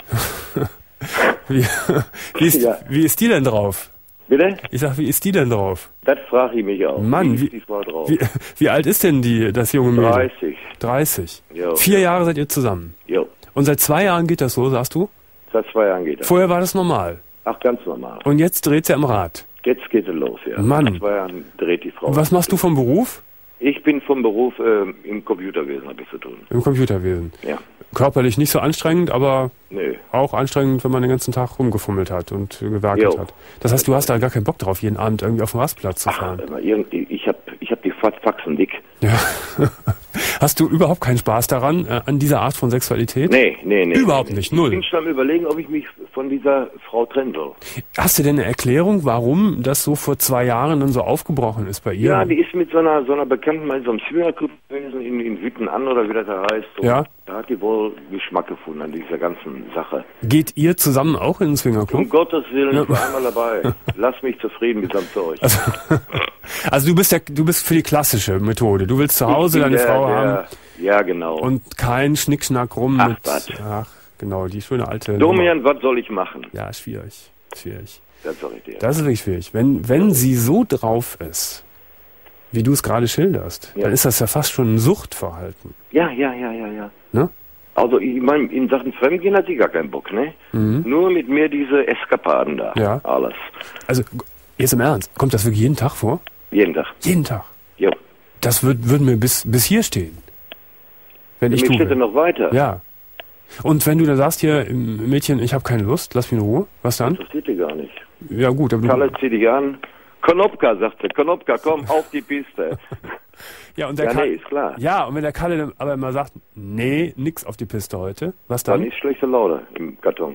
wie, wie, ist, ja. wie ist die denn drauf? Bitte? Ich sag, wie ist die denn drauf? Das frage ich mich auch. Mann, wie, wie, drauf? wie, wie alt ist denn die, das junge Mädel? dreißig. dreißig. Jo. Vier Jahre seid ihr zusammen? Jo. Und seit zwei Jahren geht das so, sagst du? Seit zwei Jahren geht das. Vorher war das normal? Ach, ganz normal. Und jetzt dreht sie am Rad? Jetzt geht es los, ja. Mann. Seit zwei Jahren dreht die Frau. Und was machst du vom Beruf? Ich bin vom Beruf äh, im Computerwesen, habe ich zu tun. Im Computerwesen? Ja. Körperlich nicht so anstrengend, aber... Nö. auch anstrengend, wenn man den ganzen Tag rumgefummelt hat und gewerkelt Jo. hat. Das heißt, du hast da gar keinen Bock drauf, jeden Abend irgendwie auf den Rastplatz zu Ach, fahren. aber irgendwie, ich hab, ich hab die Faxen dick. Ja. Hast du überhaupt keinen Spaß daran, äh, an dieser Art von Sexualität? Nee, nee, nee. Überhaupt nee, nicht, Ich null. bin schon am Überlegen, ob ich mich von dieser Frau trennen soll. Hast du denn eine Erklärung, warum das so vor zwei Jahren dann so aufgebrochen ist bei ihr? Ja, die ist mit so einer, so einer Bekannten mal in so einem Swingerclub gewesen, in, in Witten an oder wie das da heißt. Und Ja. da hat die wohl Geschmack gefunden an dieser ganzen Sache. Geht ihr zusammen auch in den Swingerclub? Um Gottes Willen, Ja. ich war einmal dabei. Lass mich zufrieden mit seinem Zeug. Also, also du bist ja, du bist für die klassische Methode. Du willst zu Hause Ich bin deine der, Frau der, haben Ja, genau. und kein Schnickschnack rum Ach, mit. was. Ach, genau, die schöne alte. Domian, was soll ich machen? Nummer. Ja, schwierig. Schwierig. Das sag ich dir. Das ist wirklich schwierig. Wenn, wenn sie so drauf ist, wie du es gerade schilderst, Ja. dann ist das ja fast schon ein Suchtverhalten. Ja, ja, ja, ja, ja. Ne? Also ich meine, in Sachen Fremdgehen hat sie gar keinen Bock, ne? Mhm. Nur mit mir diese Eskapaden da. Ja. Alles. Also, jetzt im Ernst, kommt das wirklich jeden Tag vor? Jeden Tag. Jeden Tag. Jo. Das würde würd mir bis, bis hier stehen. Wenn ich Mir tue. steht er noch weiter. Ja. Und wenn du da sagst hier, Mädchen, ich habe keine Lust, lass mich in Ruhe, was dann? Das steht dir gar nicht. Ja gut, aber Kalle, du, zieh dich an. Konopka, sagt er. Konopka, komm auf die Piste. ja, und der Ja, Ka- nee, ist klar. ja, und wenn der Kalle dann aber immer sagt, nee, nix auf die Piste heute, was Dann dann? ist schlechte Laune im Karton.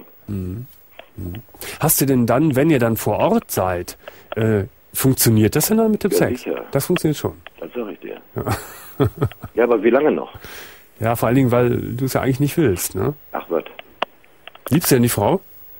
Hast du denn dann, wenn ihr dann vor Ort seid, äh, funktioniert das denn dann mit dem Ja, Sex? sicher. Das funktioniert schon. Das sag ich dir. Ja, aber wie lange noch? Ja, vor allen Dingen, weil du es ja eigentlich nicht willst, ne? Ach, was? Liebst du denn die Frau?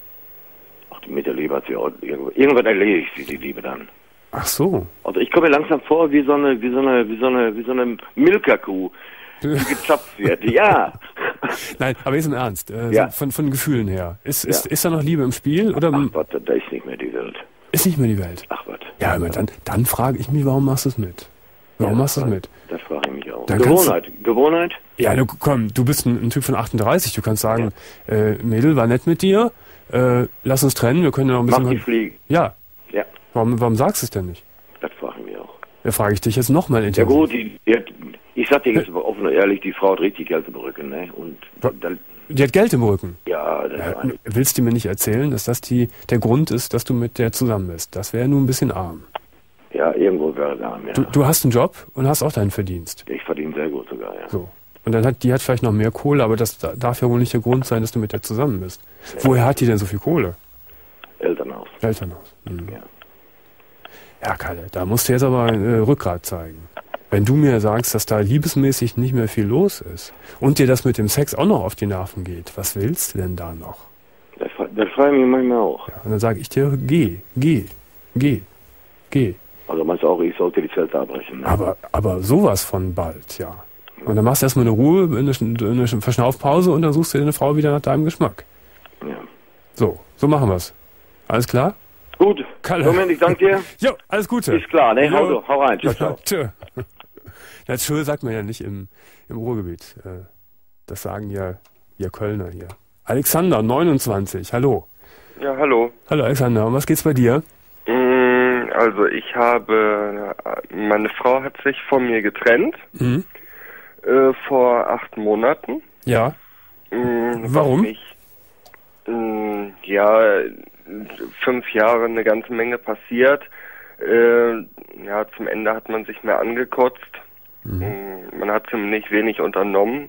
Ach, mit der Liebe hat sie auch irgendwo. Irgendwann erledigt sie die Liebe dann. Ach so. Also ich komme mir langsam vor wie so eine, wie so eine, wie so eine, wie so eine Milka-Kuh, die gezapft wird. Ja. Nein, aber jetzt im Ernst, äh, Ja. so von, von Gefühlen her. Ist, ist, Ja. ist da noch Liebe im Spiel oder Ach, was, da ist nicht mehr die Welt. ist nicht mehr die Welt? Ach, was. Ja, aber dann, dann frage ich mich, warum machst du es mit? Warum Ja, machst du es das- mit? Das frage ich mich auch. Dann kannst Gewohnheit. Gewohnheit? Ja, du, komm, du bist ein, ein Typ von achtunddreißig. Du kannst sagen, äh, Mädel, war nett mit dir. Äh, lass uns trennen. Wir können ja noch ein Mach bisschen. die Fliege. Ja. Ja, Warum, warum sagst du es denn nicht? das frage ich mich auch. Da frage ich dich jetzt nochmal Ja intensiv. gut, die, die hat, ich sag dir jetzt aber offen und ehrlich, die Frau hat richtig Geld im Rücken, ne? Und Wa- dann, Die hat Geld im Rücken. ja, das Ja, war eine, willst du mir nicht erzählen, dass das die, der Grund ist, dass du mit der zusammen bist? Das wäre nun ein bisschen arm. ja, irgendwo wäre da, ja. Du, du hast einen Job und hast auch deinen Verdienst. Ich verdiene sehr gut sogar, ja. So. Und dann hat die hat vielleicht noch mehr Kohle, aber das da- darf ja wohl nicht der Grund sein, dass du mit der zusammen bist. Woher hat die denn so viel Kohle? Elternhaus. Elternhaus. Mhm. Ja. Ja, Kalle, da musst du jetzt aber äh, Rückgrat zeigen. Wenn du mir sagst, dass da liebesmäßig nicht mehr viel los ist und dir das mit dem Sex auch noch auf die Nerven geht, was willst du denn da noch? Das, fra- das frage ich mich manchmal auch. Ja, und dann sage ich dir, geh, geh, geh, geh. Also meinst du auch, ich sollte die Zelte abbrechen, ne? Aber, aber sowas von bald, ja. Und dann machst du erstmal eine Ruhe, eine, eine Verschnaufpause und dann suchst du dir eine Frau wieder nach deinem Geschmack. Ja. So, so machen wir's. Alles klar? Gut, Kalle. Moment, ich danke dir. Jo, alles Gute. Ist klar, ne? Hau, Jo. hau rein, ciao, ciao. Ja, tschö. Na, tschö sagt man ja nicht im, im Ruhrgebiet. Äh, Das sagen ja wir Kölner hier. Alexander, neunundzwanzig, hallo. Ja, hallo. Hallo Alexander, um was geht's bei dir? Mm, Also ich habe, meine Frau hat sich von mir getrennt Mhm. äh, vor acht Monaten. Ja. Mm, Warum? was Mich, mm, ja, fünf Jahre eine ganze Menge passiert. Äh, ja, zum Ende hat man sich mehr angekotzt. Mhm. Mm, Man hat ziemlich wenig unternommen.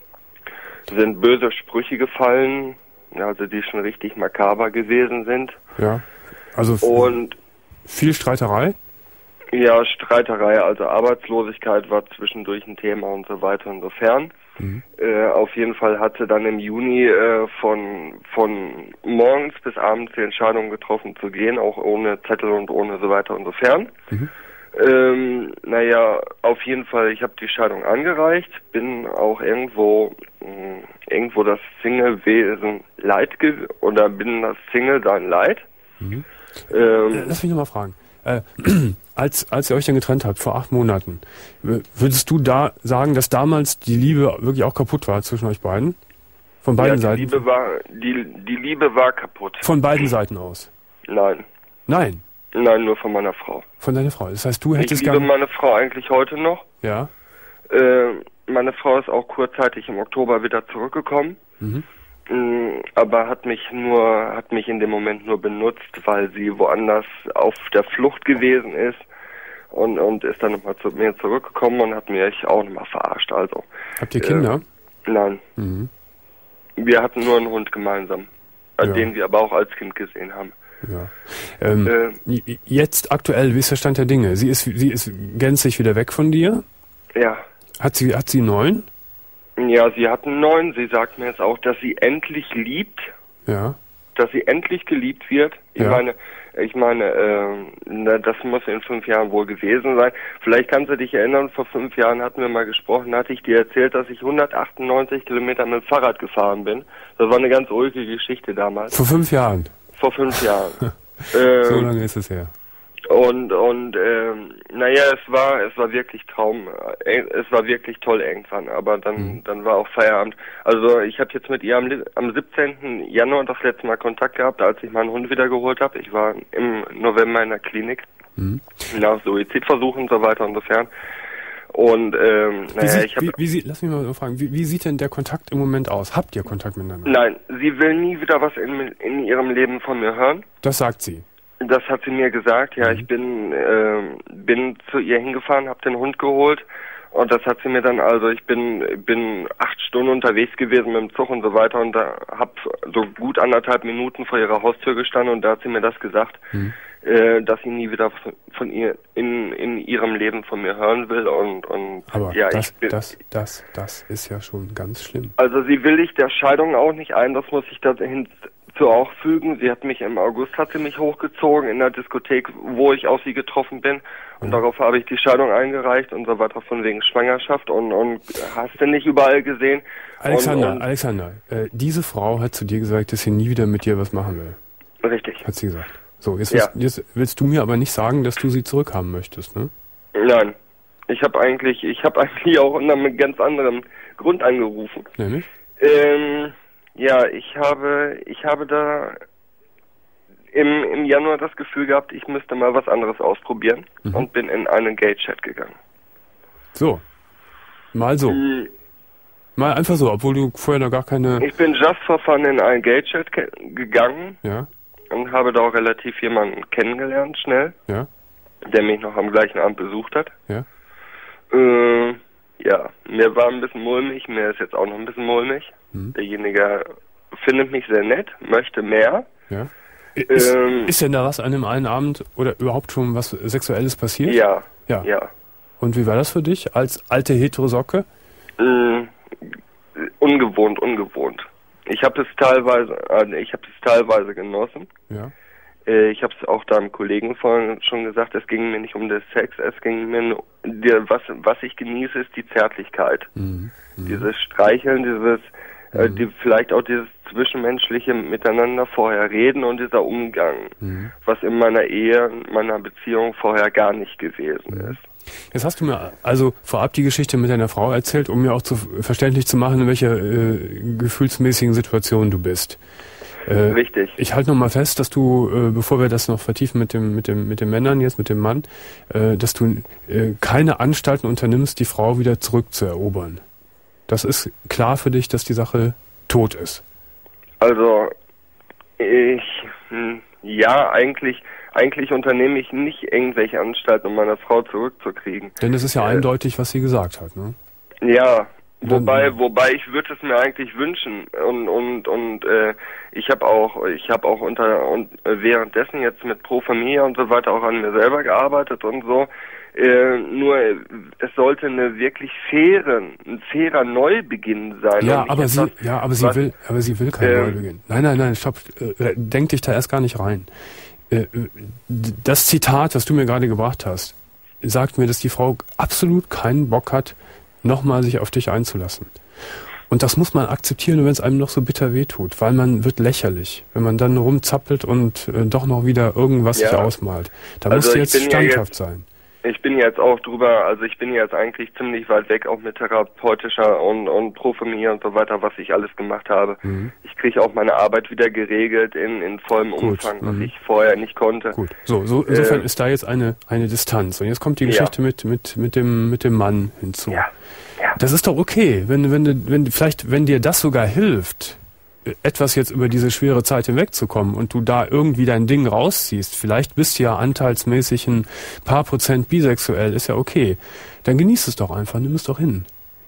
Sind böse Sprüche gefallen, also die schon richtig makaber gewesen sind. Ja. Also f- Und viel Streiterei? ja, Streiterei, also Arbeitslosigkeit war zwischendurch ein Thema und so weiter und so fern. Mhm. Äh, auf jeden Fall hatte dann im Juni äh, von von morgens bis abends die Entscheidung getroffen zu gehen, auch ohne Zettel und ohne so weiter und so fern. Mhm. Ähm, naja, auf jeden Fall, ich habe die Scheidung angereicht, bin auch irgendwo mh, irgendwo das Single-Wesen leid ge oder bin das Single-Sein leid. Mhm. Ähm, Lass mich nochmal fragen. Äh, als, als ihr euch dann getrennt habt, vor acht Monaten, w- würdest du da sagen, dass damals die Liebe wirklich auch kaputt war zwischen euch beiden? Von ja, beiden die Seiten? Liebe war die die Liebe war kaputt. Von beiden Seiten aus? Nein, Nein, nein, nur von meiner Frau. von deiner Frau. Das heißt, du Ich hättest liebe gerne... meine Frau eigentlich heute noch. Ja? Äh, meine Frau ist auch kurzzeitig im Oktober wieder zurückgekommen. Mhm. aber hat mich nur, hat mich in dem Moment nur benutzt, weil sie woanders auf der Flucht gewesen ist und, und ist dann nochmal zu mir zurückgekommen und hat mich auch nochmal verarscht. Also. Habt ihr Kinder? Äh, nein. Mhm. Wir hatten nur einen Hund gemeinsam, Ja. den wir aber auch als Kind gesehen haben. Ja. Ähm, Äh, jetzt aktuell, wie ist der Stand der Dinge? Sie ist, sie ist gänzlich wieder weg von dir? Ja. Hat sie, hat sie einen neuen? Ja, sie hat einen neuen. Sie sagt mir jetzt auch, dass sie endlich liebt, Ja. dass sie endlich geliebt wird. Ich Ja. meine, ich meine, äh, na, das muss in fünf Jahren wohl gewesen sein. Vielleicht kannst du dich erinnern, vor fünf Jahren hatten wir mal gesprochen, hatte ich dir erzählt, dass ich hundertachtundneunzig Kilometer mit dem Fahrrad gefahren bin. Das war eine ganz ulkige Geschichte damals. Vor fünf Jahren? Vor fünf Jahren. So ähm, lange ist es her. Und und ähm, naja, es war es war wirklich Traum, äh, es war wirklich toll irgendwann, aber dann Mhm. dann war auch Feierabend. Also ich habe jetzt mit ihr am, am siebzehnten Januar das letzte Mal Kontakt gehabt, als ich meinen Hund wieder geholt habe. Ich war im November in der Klinik Mhm. nach Suizidversuchen und so weiter und so fern. Und ähm, Wie naja, sieht, ich habe wie, wie sieht, lass mich mal so fragen, wie, wie sieht denn der Kontakt im Moment aus? Habt ihr Kontakt miteinander? nein, sie will nie wieder was in in ihrem Leben von mir hören. Das sagt sie. Das hat sie mir gesagt, ja, Mhm. ich bin ähm, bin zu ihr hingefahren, habe den Hund geholt und das hat sie mir dann, also ich bin bin acht Stunden unterwegs gewesen mit dem Zug und so weiter und da hab so gut anderthalb Minuten vor ihrer Haustür gestanden und da hat sie mir das gesagt, Mhm. äh, dass sie nie wieder von, von ihr in in ihrem Leben von mir hören will und und Aber ja, das, ich bin, das, das, das ist ja schon ganz schlimm. also sie willigt der Scheidung auch nicht ein, das muss ich da hinzu auch fügen. Sie hat mich im August, hat sie mich hochgezogen in der Diskothek, wo ich auf sie getroffen bin. Und Mhm. darauf habe ich die Scheidung eingereicht und so weiter von wegen Schwangerschaft und, und hast du nicht überall gesehen. Alexander, und, und, Alexander, äh, diese Frau hat zu dir gesagt, dass sie nie wieder mit dir was machen will. Richtig. Hat sie gesagt. So, jetzt, Ja. willst, jetzt willst du mir aber nicht sagen, dass du sie zurückhaben möchtest, ne? Nein. Ich habe eigentlich, ich habe eigentlich auch unter einem ganz anderen Grund angerufen. Nämlich? Ähm, ja, ich habe, ich habe da im, im Januar das Gefühl gehabt, ich müsste mal was anderes ausprobieren Mhm. und bin in einen Gay-Chat gegangen. So. Mal so. Hm, Mal einfach so, obwohl du vorher noch gar keine... Ich bin just for fun in einen Gay-Chat ke- gegangen Ja, und habe da auch relativ jemanden kennengelernt, schnell, ja, der mich noch am gleichen Abend besucht hat. ja. Äh, ja, mir war ein bisschen mulmig, mir ist jetzt auch noch ein bisschen mulmig. Mhm. Derjenige findet mich sehr nett, möchte mehr. Ja. Ist, Ähm, ist denn da was an dem einen Abend oder überhaupt schon was Sexuelles passiert? Ja, Ja. ja. Und wie war das für dich als alte Heterosocke? Äh, ungewohnt, ungewohnt. Ich habe es teilweise, äh, ich habe es teilweise genossen. Ja. Äh, ich habe es auch deinem Kollegen vorhin schon gesagt. Es ging mir nicht um den Sex, es ging mir nur, der, was was ich genieße, ist die Zärtlichkeit, Mhm. Mhm. dieses Streicheln, dieses, äh, Mhm. die, vielleicht auch dieses zwischenmenschliche Miteinander vorher reden und dieser Umgang, Mhm. was in meiner Ehe, in meiner Beziehung vorher gar nicht gewesen Mhm. ist. Jetzt hast du mir also vorab die Geschichte mit deiner Frau erzählt, um mir auch zu, verständlich zu machen, in welcher äh, gefühlsmäßigen Situation du bist. Äh, Richtig. Ich halte noch mal fest, dass du, äh, bevor wir das noch vertiefen mit dem, mit dem, mit den Männern jetzt, mit dem Mann, äh, dass du äh, keine Anstalten unternimmst, die Frau wieder zurückzuerobern. Das ist klar für dich, dass die Sache tot ist. Also ich, hm, ja, eigentlich, eigentlich unternehme ich nicht irgendwelche Anstalten, um meine Frau zurückzukriegen. Denn es ist ja Äh, eindeutig, was sie gesagt hat, ne? Ja, Dann- wobei, wobei ich würde es mir eigentlich wünschen und und und äh, ich habe auch, ich habe auch unter und äh, währenddessen jetzt mit Pro Familia und so weiter auch an mir selber gearbeitet und so. Äh, nur äh, es sollte eine wirklich faire, ein fairer Neubeginn sein. Ja, und nicht aber sie, etwas, ja, aber sie was- will, aber sie will keinen Ähm, Neubeginn. Nein, nein, nein, stopp, äh, denk dich da erst gar nicht rein. Äh, äh, das Zitat, das du mir gerade gebracht hast, sagt mir, dass die Frau absolut keinen Bock hat, nochmal sich auf dich einzulassen. Und das muss man akzeptieren, wenn es einem noch so bitter wehtut, weil man wird lächerlich, wenn man dann rumzappelt und äh, doch noch wieder irgendwas Ja. sich ausmalt. Da Also musst du ich jetzt bin ja standhaft jetzt- sein. Ich bin jetzt auch drüber, also ich bin jetzt eigentlich ziemlich weit weg, auch mit therapeutischer und, und Pro Familia und so weiter, was ich alles gemacht habe. Mhm. Ich kriege auch meine Arbeit wieder geregelt in, in vollem Gut, Umfang, was mhm. ich vorher nicht konnte. Gut, so, so insofern Äh, ist da jetzt eine eine Distanz. Und jetzt kommt die Ja. Geschichte mit mit mit dem mit dem Mann hinzu. Ja, ja. Das ist doch okay, wenn wenn du wenn du- vielleicht wenn dir das sogar hilft, etwas jetzt über diese schwere Zeit hinwegzukommen und du da irgendwie dein Ding rausziehst, vielleicht bist du ja anteilsmäßig ein paar Prozent bisexuell, ist ja okay. Dann genieß es doch einfach, nimm es doch hin.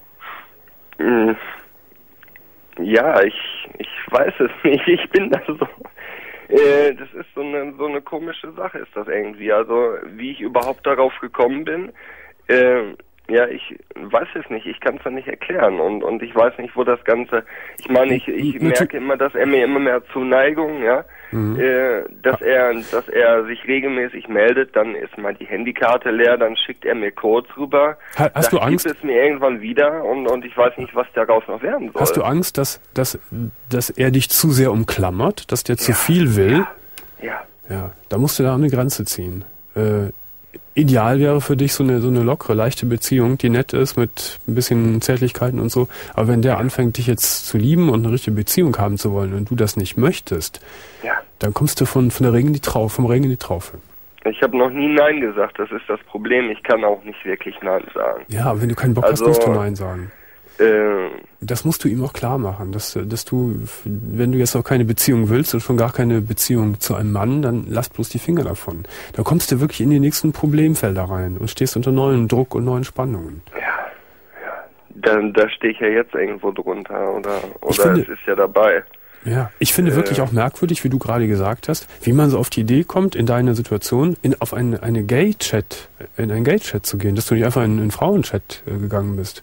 Ja, ich, ich weiß es nicht. Ich bin da so... Äh, das ist so eine, so eine komische Sache, ist das irgendwie. Also, wie ich überhaupt darauf gekommen bin... Äh, Ja, ich weiß es nicht. Ich kann es ja nicht erklären und und ich weiß nicht, wo das Ganze. Ich meine, ich ich merke immer, dass er mir immer mehr Zuneigung, ja, mhm. äh, dass er dass er sich regelmäßig meldet. Dann ist mal die Handykarte leer, dann schickt er mir Codes rüber. Hast das du Angst? Gibt es mir irgendwann wieder und und ich weiß nicht, was daraus noch werden soll. Hast du Angst, dass dass dass er dich zu sehr umklammert, dass der zu ja, viel will? Ja. ja. Ja, da musst du da eine Grenze ziehen. Äh, Ideal wäre für dich so eine so eine lockere, leichte Beziehung, die nett ist mit ein bisschen Zärtlichkeiten und so. Aber wenn der anfängt, dich jetzt zu lieben und eine richtige Beziehung haben zu wollen und du das nicht möchtest, ja. dann kommst du von von der Regen in die Traufe, vom Regen in die Traufe. Ich habe noch nie Nein gesagt, das ist das Problem. Ich kann auch nicht wirklich Nein sagen. Ja, aber wenn du keinen Bock also, hast, musst du Nein sagen. Äh, das musst du ihm auch klar machen, dass, dass du, wenn du jetzt auch keine Beziehung willst und schon gar keine Beziehung zu einem Mann, dann lass bloß die Finger davon. Da kommst du wirklich in die nächsten Problemfelder rein und stehst unter neuen Druck und neuen Spannungen. Ja, ja. Da, da stehe ich ja jetzt irgendwo drunter oder, oder finde, es ist ja dabei. Ja, ich finde äh, wirklich auch merkwürdig, wie du gerade gesagt hast, wie man so auf die Idee kommt, in deiner Situation in, auf eine, eine Gay-Chat, in einen Gay-Chat zu gehen, dass du nicht einfach in einen Frauenchat äh, gegangen bist.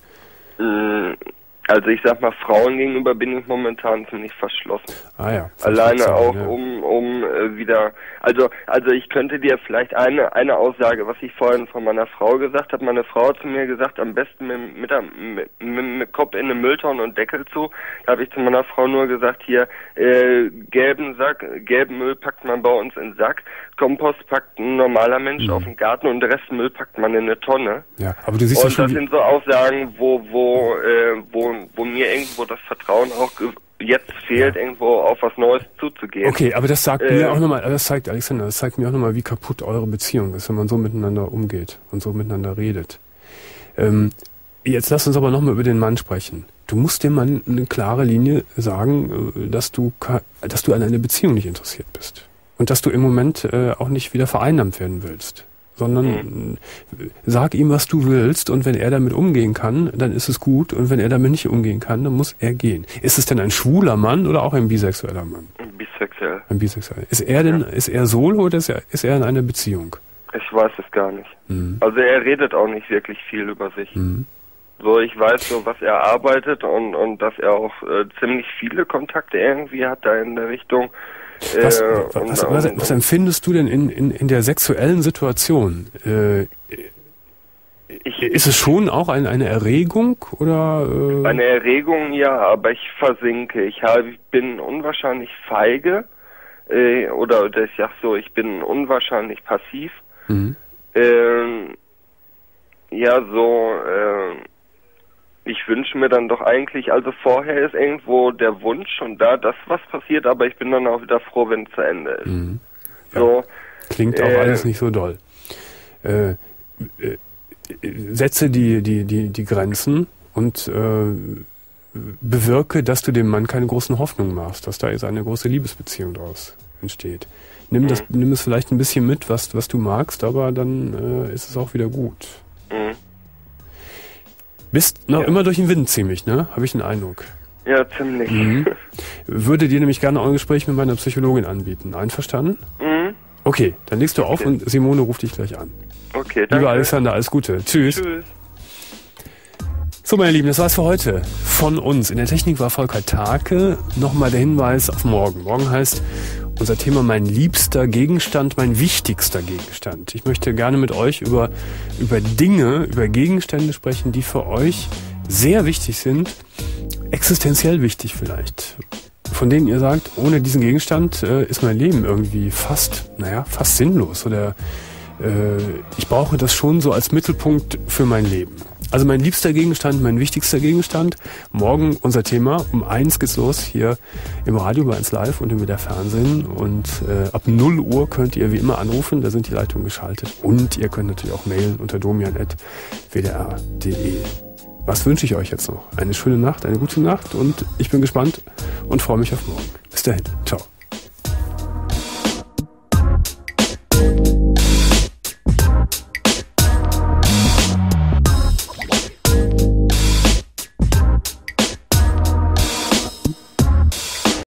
Also ich sag mal, Frauen gegenüber bin ich momentan ziemlich verschlossen. Ah ja. Alleine sein, auch ja. um um äh, wieder, also also ich könnte dir vielleicht eine eine Aussage, was ich vorhin von meiner Frau gesagt habe. Meine Frau hat zu mir gesagt, am besten mit mit, der, mit, mit, mit Kopf in eine Mülltonne und Deckel zu. Da habe ich zu meiner Frau nur gesagt, hier äh, gelben Sack, gelben Müll packt man bei uns in den Sack, Kompost packt ein normaler Mensch mhm. auf den Garten und den Rest Müll packt man in eine Tonne. Ja, aber du siehst und ja schon, das sind so Aussagen, wo wo äh, wo wo mir irgendwo das Vertrauen auch jetzt fehlt, ja. irgendwo auf was Neues zuzugehen. Okay, aber das sagt äh, mir auch nochmal, das zeigt, Alexander, das zeigt mir auch nochmal, wie kaputt eure Beziehung ist, wenn man so miteinander umgeht und so miteinander redet. Ähm, jetzt lass uns aber nochmal über den Mann sprechen. Du musst dem Mann eine klare Linie sagen, dass du, dass du an einer Beziehung nicht interessiert bist. Und dass du im Moment äh, auch nicht wieder vereinnahmt werden willst. Sondern mhm. sag ihm, was du willst, und wenn er damit umgehen kann, dann ist es gut, und wenn er damit nicht umgehen kann, dann muss er gehen. Ist es denn ein schwuler Mann oder auch ein bisexueller Mann? Bisexuell. Ein bisexuell. Ist er denn, ja. ist er solo oder ist er, ist er in einer Beziehung? Ich weiß es gar nicht. Mhm. Also er redet auch nicht wirklich viel über sich. Mhm. So, ich weiß so, was er arbeitet und, und dass er auch äh, ziemlich viele Kontakte irgendwie hat da in der Richtung. Was, äh, was, und, was, und, was empfindest du denn in, in, in der sexuellen Situation? Äh, ich, ist es schon auch ein, eine Erregung oder? Äh? Eine Erregung, ja, aber ich versinke. Ich, habe, ich bin unwahrscheinlich feige äh, oder, oder ich sag so, ich bin unwahrscheinlich passiv. Mhm. Ähm, ja, so. Äh, Ich wünsche mir dann doch eigentlich, also vorher ist irgendwo der Wunsch schon da, dass was passiert, aber ich bin dann auch wieder froh, wenn es zu Ende ist. Mhm. Ja. So, Klingt auch äh, alles nicht so doll. Äh, äh, setze die, die, die, die Grenzen und äh, bewirke, dass du dem Mann keine großen Hoffnungen machst, dass da jetzt eine große Liebesbeziehung daraus entsteht. Nimm, mhm. das, nimm es vielleicht ein bisschen mit, was, was du magst, aber dann äh, ist es auch wieder gut. Mhm. Bist noch ja. immer durch den Wind ziemlich, ne? Habe ich den Eindruck. Ja, ziemlich. Mhm. Würde dir nämlich gerne auch ein Gespräch mit meiner Psychologin anbieten. Einverstanden? Mhm. Okay, dann legst du okay. auf und Simone ruft dich gleich an. Okay, danke. Lieber Alexander, alles Gute. Tschüss. Tschüss. So, meine Lieben, das war's für heute von uns. In der Technik war Volker Take. Nochmal der Hinweis auf morgen. Morgen heißt unser Thema mein liebster Gegenstand, mein wichtigster Gegenstand. Ich möchte gerne mit euch über, über Dinge, über Gegenstände sprechen, die für euch sehr wichtig sind, existenziell wichtig vielleicht. Von denen ihr sagt, ohne diesen Gegenstand äh, ist mein Leben irgendwie fast, naja, fast sinnlos. Oder äh, ich brauche das schon so als Mittelpunkt für mein Leben. Also mein liebster Gegenstand, mein wichtigster Gegenstand. Morgen unser Thema. Um eins geht's los hier im Radio bei eins Live und im W D R Fernsehen. Und äh, ab null Uhr könnt ihr wie immer anrufen. Da sind die Leitungen geschaltet. Und ihr könnt natürlich auch mailen unter domian punkt w d r punkt d e. was wünsche ich euch jetzt noch? Eine schöne Nacht, eine gute Nacht und ich bin gespannt und freue mich auf morgen. Bis dahin. Ciao.